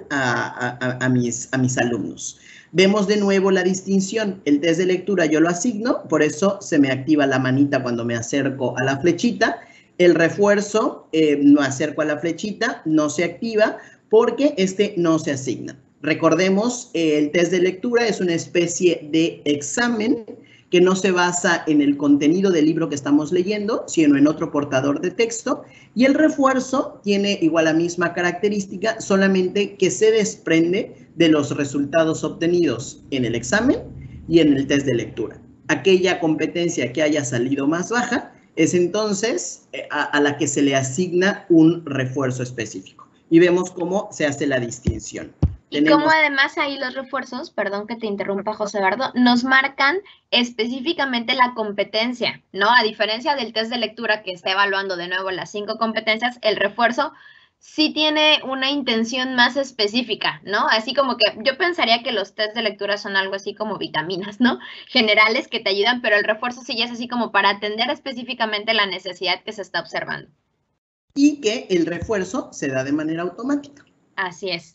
a mis alumnos. Vemos de nuevo la distinción. El test de lectura yo lo asigno, por eso se me activa la manita cuando me acerco a la flechita. El refuerzo, no acerco a la flechita, no se activa porque este no se asigna. Recordemos, el test de lectura es una especie de examen que no se basa en el contenido del libro que estamos leyendo, sino en otro portador de texto. Y el refuerzo tiene igual la misma característica, solamente que se desprende de los resultados obtenidos en el examen y en el test de lectura. Aquella competencia que haya salido más baja es entonces a la que se le asigna un refuerzo específico. Y vemos cómo se hace la distinción. Y como además ahí los refuerzos, perdón que te interrumpa, José Eduardo, nos marcan específicamente la competencia, ¿no? A diferencia del test de lectura que está evaluando de nuevo las 5 competencias, el refuerzo sí tiene una intención más específica, ¿no? Así como que yo pensaría que los test de lectura son algo así como vitaminas, ¿no? Generales que te ayudan, pero el refuerzo sí ya es así como para atender específicamente la necesidad que se está observando. Y que el refuerzo se da de manera automática. Así es.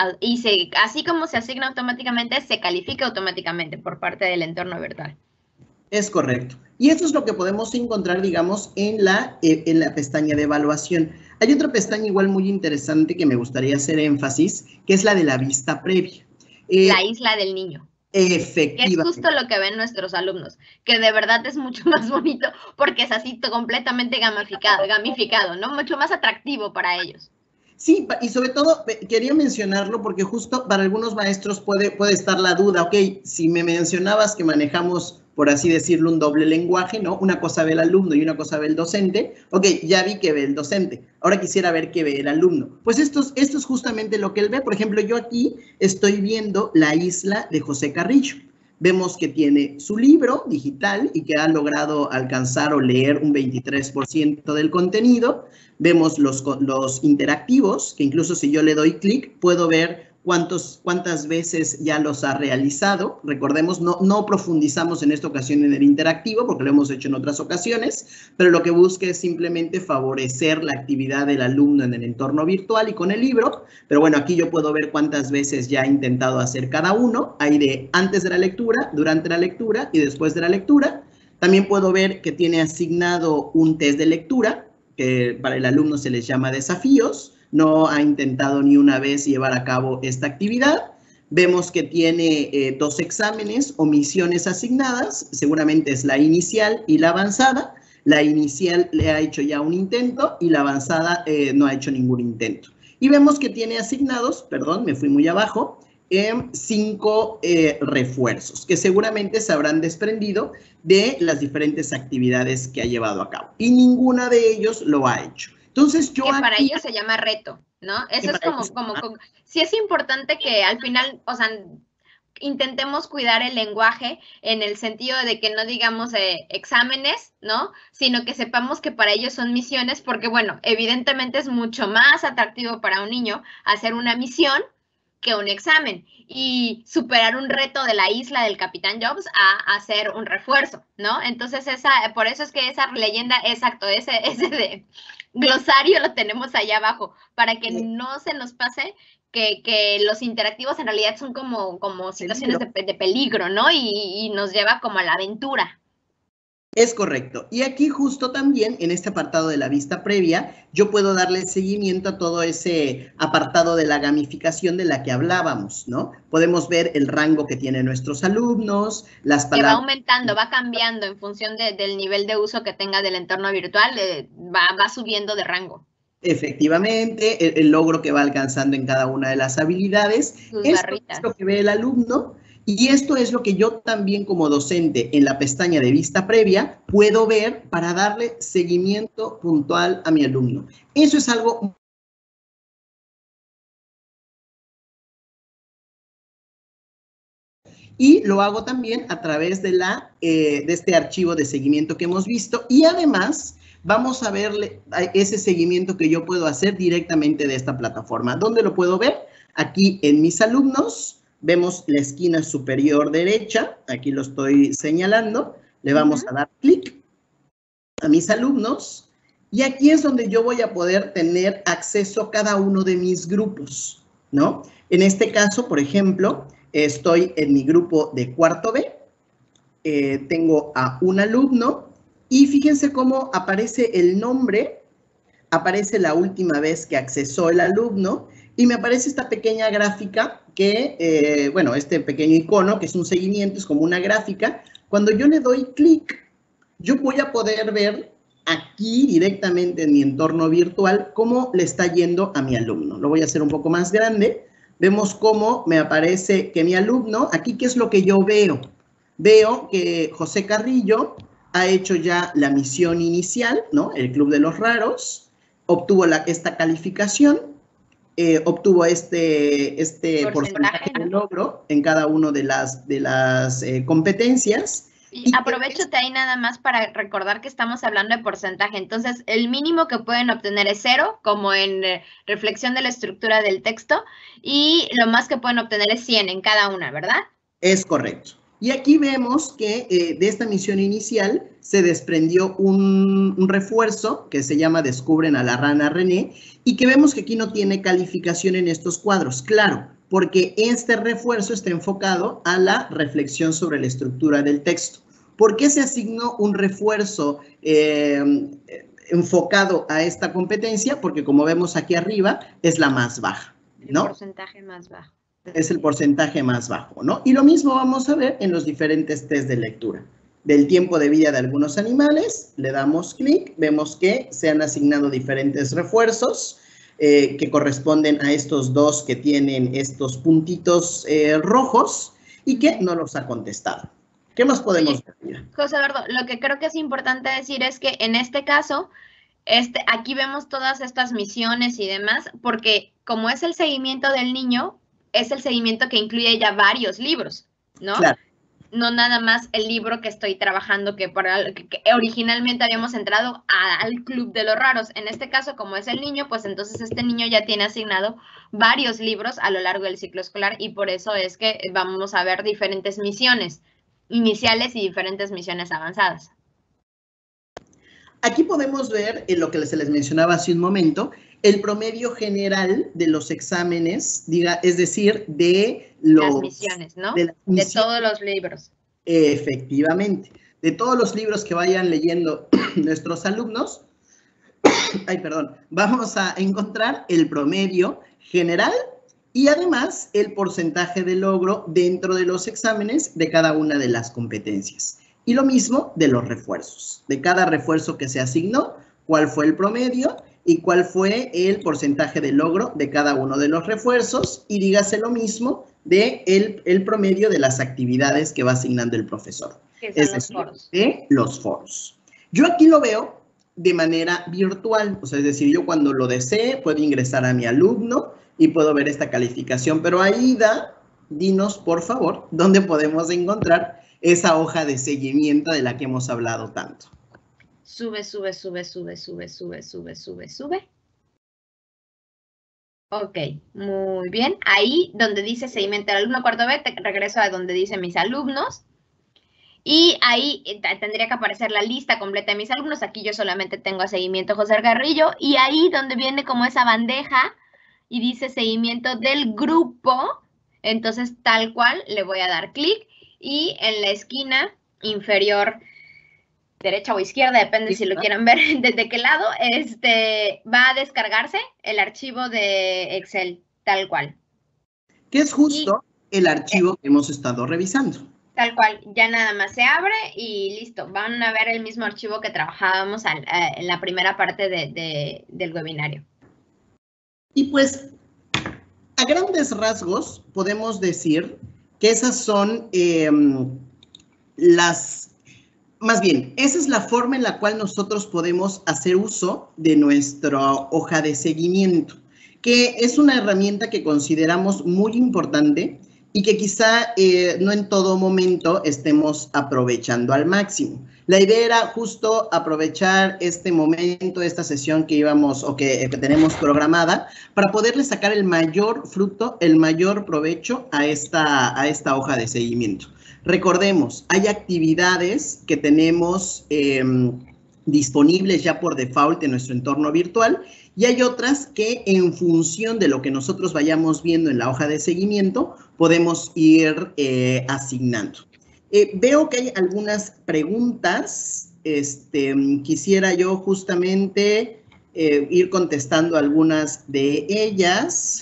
Y así como se asigna automáticamente, se califica automáticamente por parte del entorno virtual. Es correcto. Y esto es lo que podemos encontrar, digamos, en la pestaña de evaluación. Hay otra pestaña igual muy interesante que me gustaría hacer énfasis, que es la de la vista previa. La isla del niño. Efectivamente. Que es justo lo que ven nuestros alumnos, que de verdad es mucho más bonito porque es así completamente gamificado, ¿no? Mucho más atractivo para ellos. Sí, y sobre todo quería mencionarlo porque justo para algunos maestros puede estar la duda, ok, si me mencionabas que manejamos, por así decirlo, un doble lenguaje, ¿no? Una cosa ve el alumno y una cosa ve el docente, ok, ya vi que ve el docente, ahora quisiera ver qué ve el alumno. Pues esto es justamente lo que él ve. Por ejemplo, yo aquí estoy viendo La isla de José Carrillo. Vemos que tiene su libro digital y que ha logrado alcanzar o leer un 23% del contenido. Vemos los interactivos, que incluso si yo le doy clic, puedo ver cuántas veces ya los ha realizado. Recordemos, no profundizamos en esta ocasión en el interactivo, porque lo hemos hecho en otras ocasiones, pero lo que busca es simplemente favorecer la actividad del alumno en el entorno virtual y con el libro. Pero bueno, aquí yo puedo ver cuántas veces ya ha intentado hacer cada uno. Hay de antes de la lectura, durante la lectura y después de la lectura. También puedo ver que tiene asignado un test de lectura, que para el alumno se les llama desafíos. No ha intentado ni una vez llevar a cabo esta actividad. Vemos que tiene 2 exámenes o misiones asignadas, seguramente es la inicial y la avanzada. La inicial le ha hecho ya un intento y la avanzada no ha hecho ningún intento. Y vemos que tiene asignados, perdón, me fui muy abajo, 5 refuerzos, que seguramente se habrán desprendido de las diferentes actividades que ha llevado a cabo. Y ninguna de ellos lo ha hecho. Entonces yo para ellos se llama reto, ¿no? Eso es como sí es importante que al final, o sea, intentemos cuidar el lenguaje en el sentido de que no digamos exámenes, ¿no? Sino que sepamos que para ellos son misiones, porque bueno, evidentemente es mucho más atractivo para un niño hacer una misión que un examen y superar un reto de la isla del Capitán Jobs a hacer un refuerzo, ¿no? Entonces por eso es que esa leyenda, exacto, ese de glosario lo tenemos allá abajo, para que no se nos pase que los interactivos en realidad son como situaciones de peligro, ¿no? Y nos lleva como a la aventura. Es correcto. Y aquí justo también, en este apartado de la vista previa, yo puedo darle seguimiento a todo ese apartado de la gamificación de la que hablábamos, ¿no? Podemos ver el rango que tienen nuestros alumnos, las palabras. Que va aumentando, va cambiando en función del nivel de uso que tenga del entorno virtual, va subiendo de rango. Efectivamente, el logro que va alcanzando en cada una de las habilidades. Esto es lo que ve el alumno. Y esto es lo que yo también como docente en la pestaña de vista previa puedo ver para darle seguimiento puntual a mi alumno. Eso es algo y lo hago también a través de este archivo de seguimiento que hemos visto y además vamos a ver ese seguimiento que yo puedo hacer directamente de esta plataforma. ¿Dónde lo puedo ver? Aquí en mis alumnos. Vemos la esquina superior derecha, aquí lo estoy señalando, le vamos a dar clic a mis alumnos y aquí es donde yo voy a poder tener acceso a cada uno de mis grupos, ¿no? En este caso, por ejemplo, estoy en mi grupo de cuarto B, tengo a un alumno y fíjense cómo aparece el nombre, aparece la última vez que accesó el alumno y me aparece esta pequeña gráfica que, bueno, este pequeño icono que es un seguimiento, es como una gráfica. Cuando yo le doy clic, yo voy a poder ver aquí directamente en mi entorno virtual cómo le está yendo a mi alumno. Lo voy a hacer un poco más grande. Vemos cómo me aparece que mi alumno, aquí, ¿qué es lo que yo veo? Veo que José Carrillo ha hecho ya la misión inicial, ¿no? El Club de los Raros, obtuvo esta calificación. Obtuvo este porcentaje de logro en cada una de las competencias. Y aprovéchate ahí nada más para recordar que estamos hablando de porcentaje. Entonces, el mínimo que pueden obtener es 0, como en reflexión de la estructura del texto, y lo más que pueden obtener es 100 en cada una, ¿verdad? Es correcto. Y aquí vemos que de esta misión inicial se desprendió un refuerzo que se llama Descubren a la rana René y que vemos que aquí no tiene calificación en estos cuadros. Claro, porque este refuerzo está enfocado a la reflexión sobre la estructura del texto. ¿Por qué se asignó un refuerzo enfocado a esta competencia? Porque como vemos aquí arriba, es la más baja, ¿no? El porcentaje más bajo. Es el porcentaje más bajo, ¿no? Y lo mismo vamos a ver en los diferentes test de lectura. Del tiempo de vida de algunos animales, le damos clic, vemos que se han asignado diferentes refuerzos que corresponden a estos dos que tienen estos puntitos rojos y que no los ha contestado. ¿Qué más podemos ver? José Eduardo, lo que creo que es importante decir es que en este caso, aquí vemos todas estas misiones y demás, porque como es el seguimiento del niño, es el seguimiento que incluye ya varios libros, ¿no? Claro. No nada más el libro que estoy trabajando, que originalmente habíamos entrado al Club de los Raros. En este caso, como es el niño, pues entonces este niño ya tiene asignado varios libros a lo largo del ciclo escolar y por eso es que vamos a ver diferentes misiones iniciales y diferentes misiones avanzadas. Aquí podemos ver en lo que se les mencionaba hace un momento, el promedio general de los exámenes, es decir, de las misiones, ¿no? De todos los libros. Efectivamente. De todos los libros que vayan leyendo nuestros alumnos, vamos a encontrar el promedio general y además el porcentaje de logro dentro de los exámenes de cada una de las competencias. Y lo mismo de los refuerzos. De cada refuerzo que se asignó, cuál fue el promedio y cuál fue el porcentaje de logro de cada uno de los refuerzos y dígase lo mismo de el promedio de las actividades que va asignando el profesor. Que son los foros. De los foros. Yo aquí lo veo de manera virtual, o sea, es decir, yo cuando lo desee puedo ingresar a mi alumno y puedo ver esta calificación, pero Aida, dinos por favor, ¿dónde podemos encontrar esa hoja de seguimiento de la que hemos hablado tanto? Sube, sube, sube, sube, sube, sube, sube, sube, sube. Ok, muy bien. Ahí donde dice seguimiento al alumno cuarto B, te regreso a donde dice mis alumnos. Y ahí tendría que aparecer la lista completa de mis alumnos. Aquí yo solamente tengo a seguimiento José Carrillo. Y ahí donde viene como esa bandeja y dice seguimiento del grupo, entonces tal cual le voy a dar clic. Y en la esquina inferior derecha o izquierda, depende si lo quieren ver desde qué lado, va a descargarse el archivo de Excel, tal cual. Que es justo el archivo que hemos estado revisando. Tal cual, ya nada más se abre y listo. Van a ver el mismo archivo que trabajábamos en la primera parte del webinario. Y pues, a grandes rasgos, podemos decir que esas son más bien, esa es la forma en la cual nosotros podemos hacer uso de nuestra hoja de seguimiento, que es una herramienta que consideramos muy importante y que quizá no en todo momento estemos aprovechando al máximo. La idea era justo aprovechar este momento, esta sesión que íbamos o que tenemos programada para poderle sacar el mayor fruto, el mayor provecho a esta hoja de seguimiento. Recordemos, hay actividades que tenemos disponibles ya por default en nuestro entorno virtual y hay otras que en función de lo que nosotros vayamos viendo en la hoja de seguimiento podemos ir asignando. Veo que hay algunas preguntas. Quisiera yo justamente ir contestando algunas de ellas.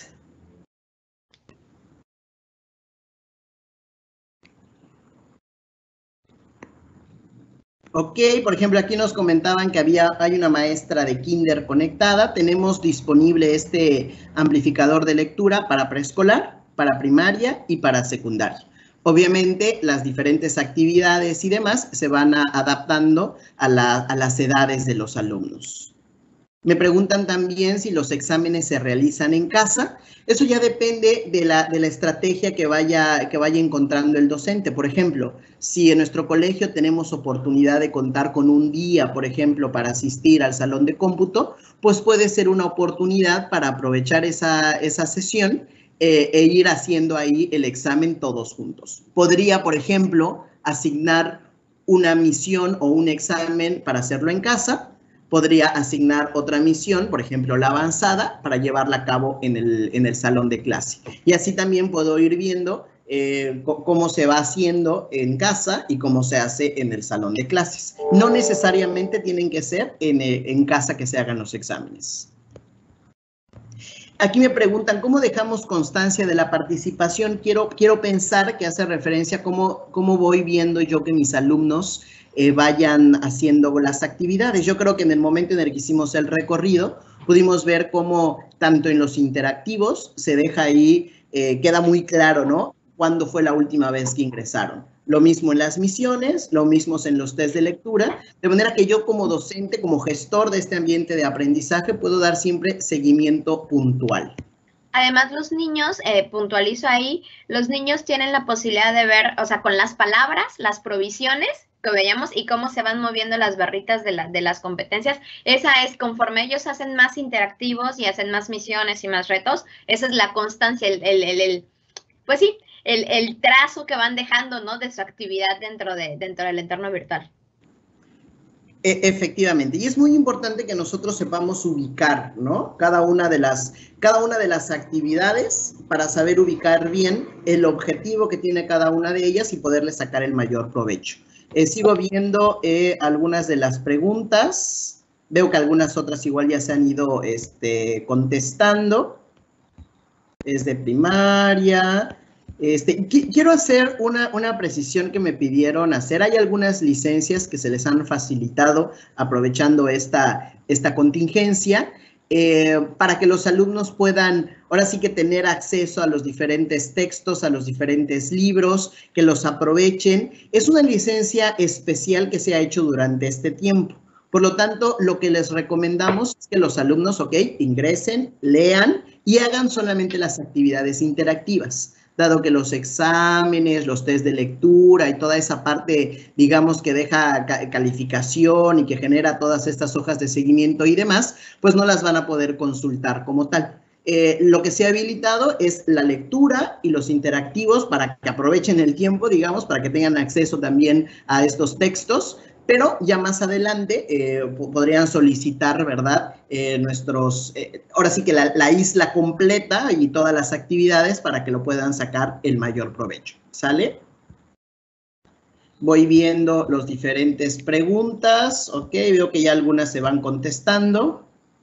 Ok, por ejemplo, aquí nos comentaban que hay una maestra de kinder conectada. Tenemos disponible este amplificador de lectura para preescolar, para primaria y para secundaria. Obviamente, las diferentes actividades y demás se van adaptando a las edades de los alumnos. Me preguntan también si los exámenes se realizan en casa. Eso ya depende de la estrategia que vaya encontrando el docente. Por ejemplo, si en nuestro colegio tenemos oportunidad de contar con un día, por ejemplo, para asistir al salón de cómputo, pues puede ser una oportunidad para aprovechar esa sesión e ir haciendo ahí el examen todos juntos. Podría, por ejemplo, asignar una misión o un examen para hacerlo en casa. Podría asignar otra misión, por ejemplo, la avanzada, para llevarla a cabo en el salón de clase. Y así también puedo ir viendo cómo se va haciendo en casa y cómo se hace en el salón de clases. No necesariamente tienen que ser en casa que se hagan los exámenes. Aquí me preguntan, ¿cómo dejamos constancia de la participación? Quiero pensar que hace referencia a cómo voy viendo yo que mis alumnos vayan haciendo las actividades. Yo creo que en el momento en el que hicimos el recorrido, pudimos ver cómo tanto en los interactivos se deja ahí, queda muy claro, ¿no? Cuándo fue la última vez que ingresaron. Lo mismo en las misiones, lo mismo en los test de lectura, de manera que yo como docente, como gestor de este ambiente de aprendizaje, puedo dar siempre seguimiento puntual. Además, los niños, puntualizo ahí, los niños tienen la posibilidad de ver, o sea, con las palabras, las provisiones que veíamos y cómo se van moviendo las barritas de las competencias. Esa es, conforme ellos hacen más interactivos y hacen más misiones y más retos, esa es la constancia, pues sí, el trazo que van dejando, ¿no?, de su actividad dentro del entorno virtual. Efectivamente, y es muy importante que nosotros sepamos ubicar, ¿no?, cada una de las actividades para saber ubicar bien el objetivo que tiene cada una de ellas y poderle sacar el mayor provecho. Sigo viendo algunas de las preguntas. Veo que algunas otras igual ya se han ido contestando. Es de primaria. Quiero hacer una precisión que me pidieron hacer. Hay algunas licencias que se les han facilitado aprovechando esta contingencia para que los alumnos puedan, ahora sí que tener acceso a los diferentes textos, a los diferentes libros, que los aprovechen. Es una licencia especial que se ha hecho durante este tiempo. Por lo tanto, lo que les recomendamos es que los alumnos, ingresen, lean y hagan solamente las actividades interactivas, dado que los exámenes, los test de lectura y toda esa parte, digamos, que deja calificación y que genera todas estas hojas de seguimiento y demás, pues no las van a poder consultar como tal. Lo que se ha habilitado es la lectura y los interactivos para que aprovechen el tiempo, digamos, para que tengan acceso también a estos textos, pero ya más adelante podrían solicitar, ¿verdad?, ahora sí que la isla completa y todas las actividades para que lo puedan sacar el mayor provecho. ¿Sale? Voy viendo las diferentes preguntas. Ok, veo que ya algunas se van contestando.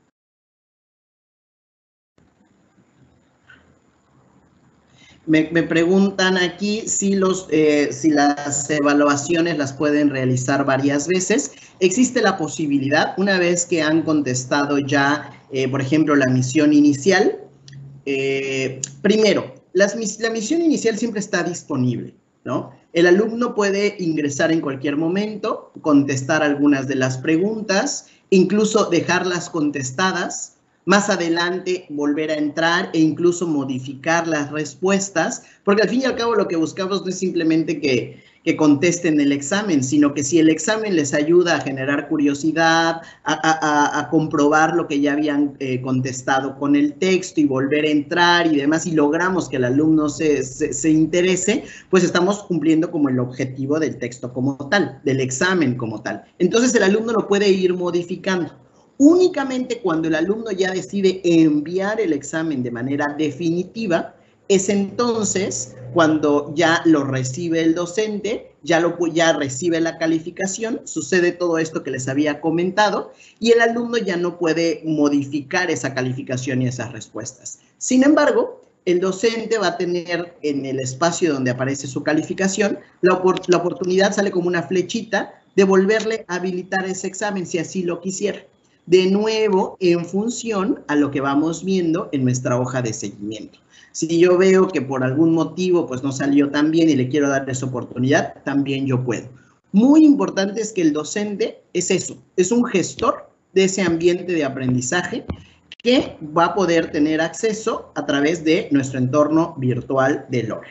Me preguntan aquí si las evaluaciones las pueden realizar varias veces. Existe la posibilidad, una vez que han contestado ya, por ejemplo, la misión inicial. Primero, la misión inicial siempre está disponible, ¿no? El alumno puede ingresar en cualquier momento, contestar algunas de las preguntas, incluso dejarlas contestadas. Más adelante volver a entrar e incluso modificar las respuestas, porque al fin y al cabo lo que buscamos no es simplemente que contesten el examen, sino que si el examen les ayuda a generar curiosidad, a comprobar lo que ya habían contestado con el texto y volver a entrar y demás, y logramos que el alumno se interese, pues estamos cumpliendo como el objetivo del texto como tal, del examen como tal. Entonces el alumno lo puede ir modificando. Únicamente cuando el alumno ya decide enviar el examen de manera definitiva, es entonces cuando ya lo recibe el docente, ya recibe la calificación, sucede todo esto que les había comentado, y el alumno ya no puede modificar esa calificación y esas respuestas. Sin embargo, el docente va a tener en el espacio donde aparece su calificación, la oportunidad, sale como una flechita, de volverle a habilitar ese examen si así lo quisiera. De nuevo, en función a lo que vamos viendo en nuestra hoja de seguimiento. Si yo veo que por algún motivo pues no salió tan bien y le quiero dar esa oportunidad, también yo puedo. Muy importante es que el docente es eso, es un gestor de ese ambiente de aprendizaje que va a poder tener acceso a través de nuestro entorno virtual de LoRa.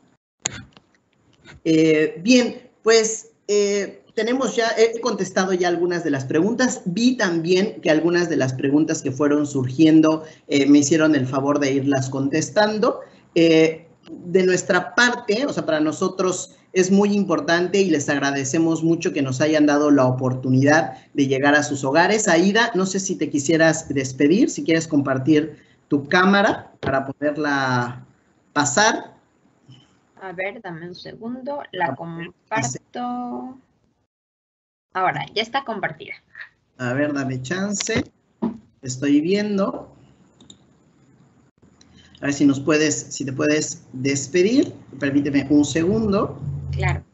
Bien, pues tenemos ya, he contestado ya algunas de las preguntas. Vi también que algunas de las preguntas que fueron surgiendo me hicieron el favor de irlas contestando. De nuestra parte, o sea, para nosotros es muy importante y les agradecemos mucho que nos hayan dado la oportunidad de llegar a sus hogares. Aida, no sé si te quisieras despedir, si quieres compartir tu cámara para poderla pasar. A ver, dame un segundo, la comparto. Ahora, ya está compartida. A ver, dame chance. Estoy viendo. A ver si te puedes despedir. Permíteme un segundo. Claro.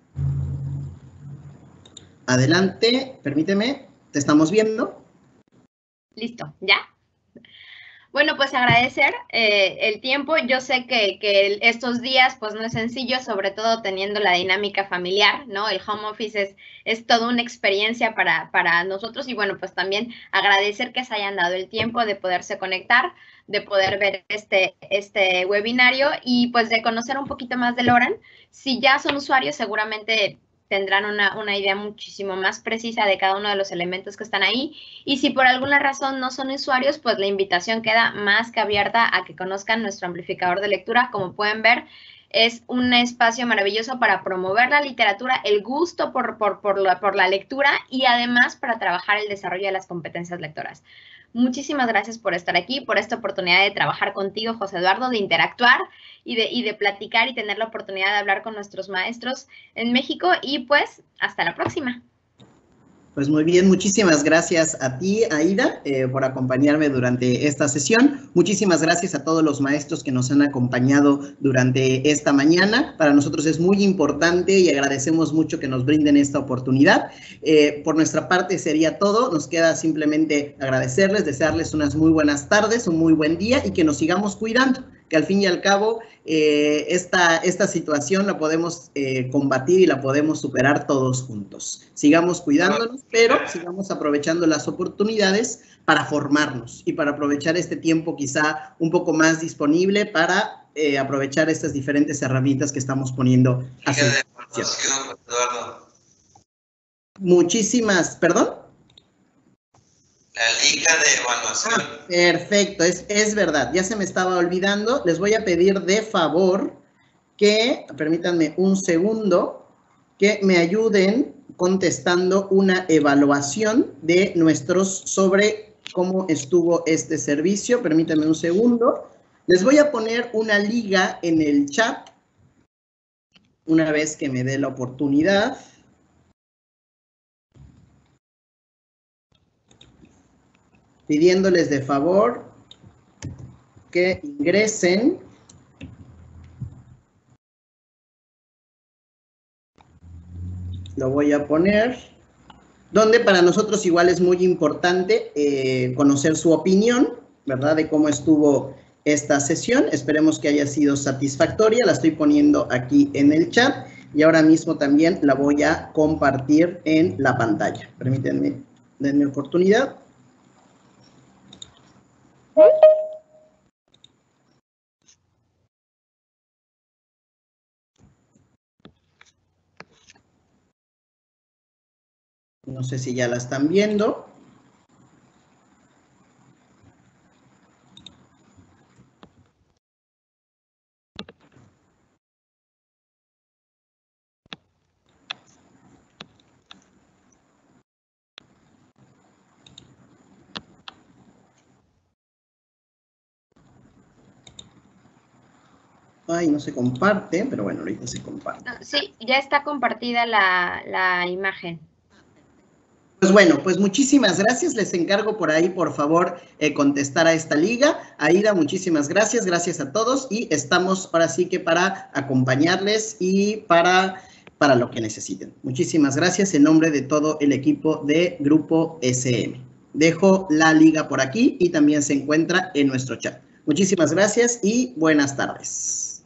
Adelante, permíteme. ¿Te estamos viendo? Listo, ¿ya? Bueno, pues agradecer el tiempo. Yo sé que estos días pues no es sencillo, sobre todo teniendo la dinámica familiar, ¿no? El home office es toda una experiencia para nosotros y bueno, pues también agradecer que se hayan dado el tiempo de poderse conectar, de poder ver este webinario y pues de conocer un poquito más de Loran. Si ya son usuarios, seguramente tendrán una idea muchísimo más precisa de cada uno de los elementos que están ahí. Y si por alguna razón no son usuarios, pues la invitación queda más que abierta a que conozcan nuestro amplificador de lectura. Como pueden ver, es un espacio maravilloso para promover la literatura, el gusto por la lectura y además para trabajar el desarrollo de las competencias lectoras. Muchísimas gracias por estar aquí, por esta oportunidad de trabajar contigo, José Eduardo, de interactuar y de platicar y tener la oportunidad de hablar con nuestros maestros en México y pues hasta la próxima. Pues muy bien, muchísimas gracias a ti, Aida, por acompañarme durante esta sesión. Muchísimas gracias a todos los maestros que nos han acompañado durante esta mañana. Para nosotros es muy importante y agradecemos mucho que nos brinden esta oportunidad. Por nuestra parte sería todo. Nos queda simplemente agradecerles, desearles unas muy buenas tardes, un muy buen día y que nos sigamos cuidando, que al fin y al cabo esta situación la podemos combatir y la podemos superar todos juntos. Sigamos cuidándonos, pero sigamos aprovechando las oportunidades para formarnos y para aprovechar este tiempo quizá un poco más disponible para aprovechar estas diferentes herramientas que estamos poniendo a su disposición. Muchísimas, ¿perdón? La liga de evaluación. Perfecto, es verdad, ya se me estaba olvidando. Les voy a pedir de favor que, permítanme un segundo, que me ayuden contestando una evaluación de sobre cómo estuvo este servicio. Permítanme un segundo. Les voy a poner una liga en el chat una vez que me dé la oportunidad. pidiéndoles de favor que ingresen lo voy a poner, donde para nosotros igual es muy importante conocer su opinión, ¿verdad? De cómo estuvo esta sesión. Esperemos que haya sido satisfactoria. La estoy poniendo aquí en el chat y ahora mismo también la voy a compartir en la pantalla. Permítanme, denme oportunidad. No sé si ya la están viendo. Ay, no se comparte, pero bueno, ahorita se comparte. Sí, ya está compartida la imagen. Pues bueno, pues muchísimas gracias. Les encargo por ahí, por favor, contestar a esta liga. Aida, muchísimas gracias. Gracias a todos y estamos ahora sí que para acompañarles y para lo que necesiten. Muchísimas gracias en nombre de todo el equipo de Grupo SM. Dejo la liga por aquí y también se encuentra en nuestro chat. Muchísimas gracias y buenas tardes.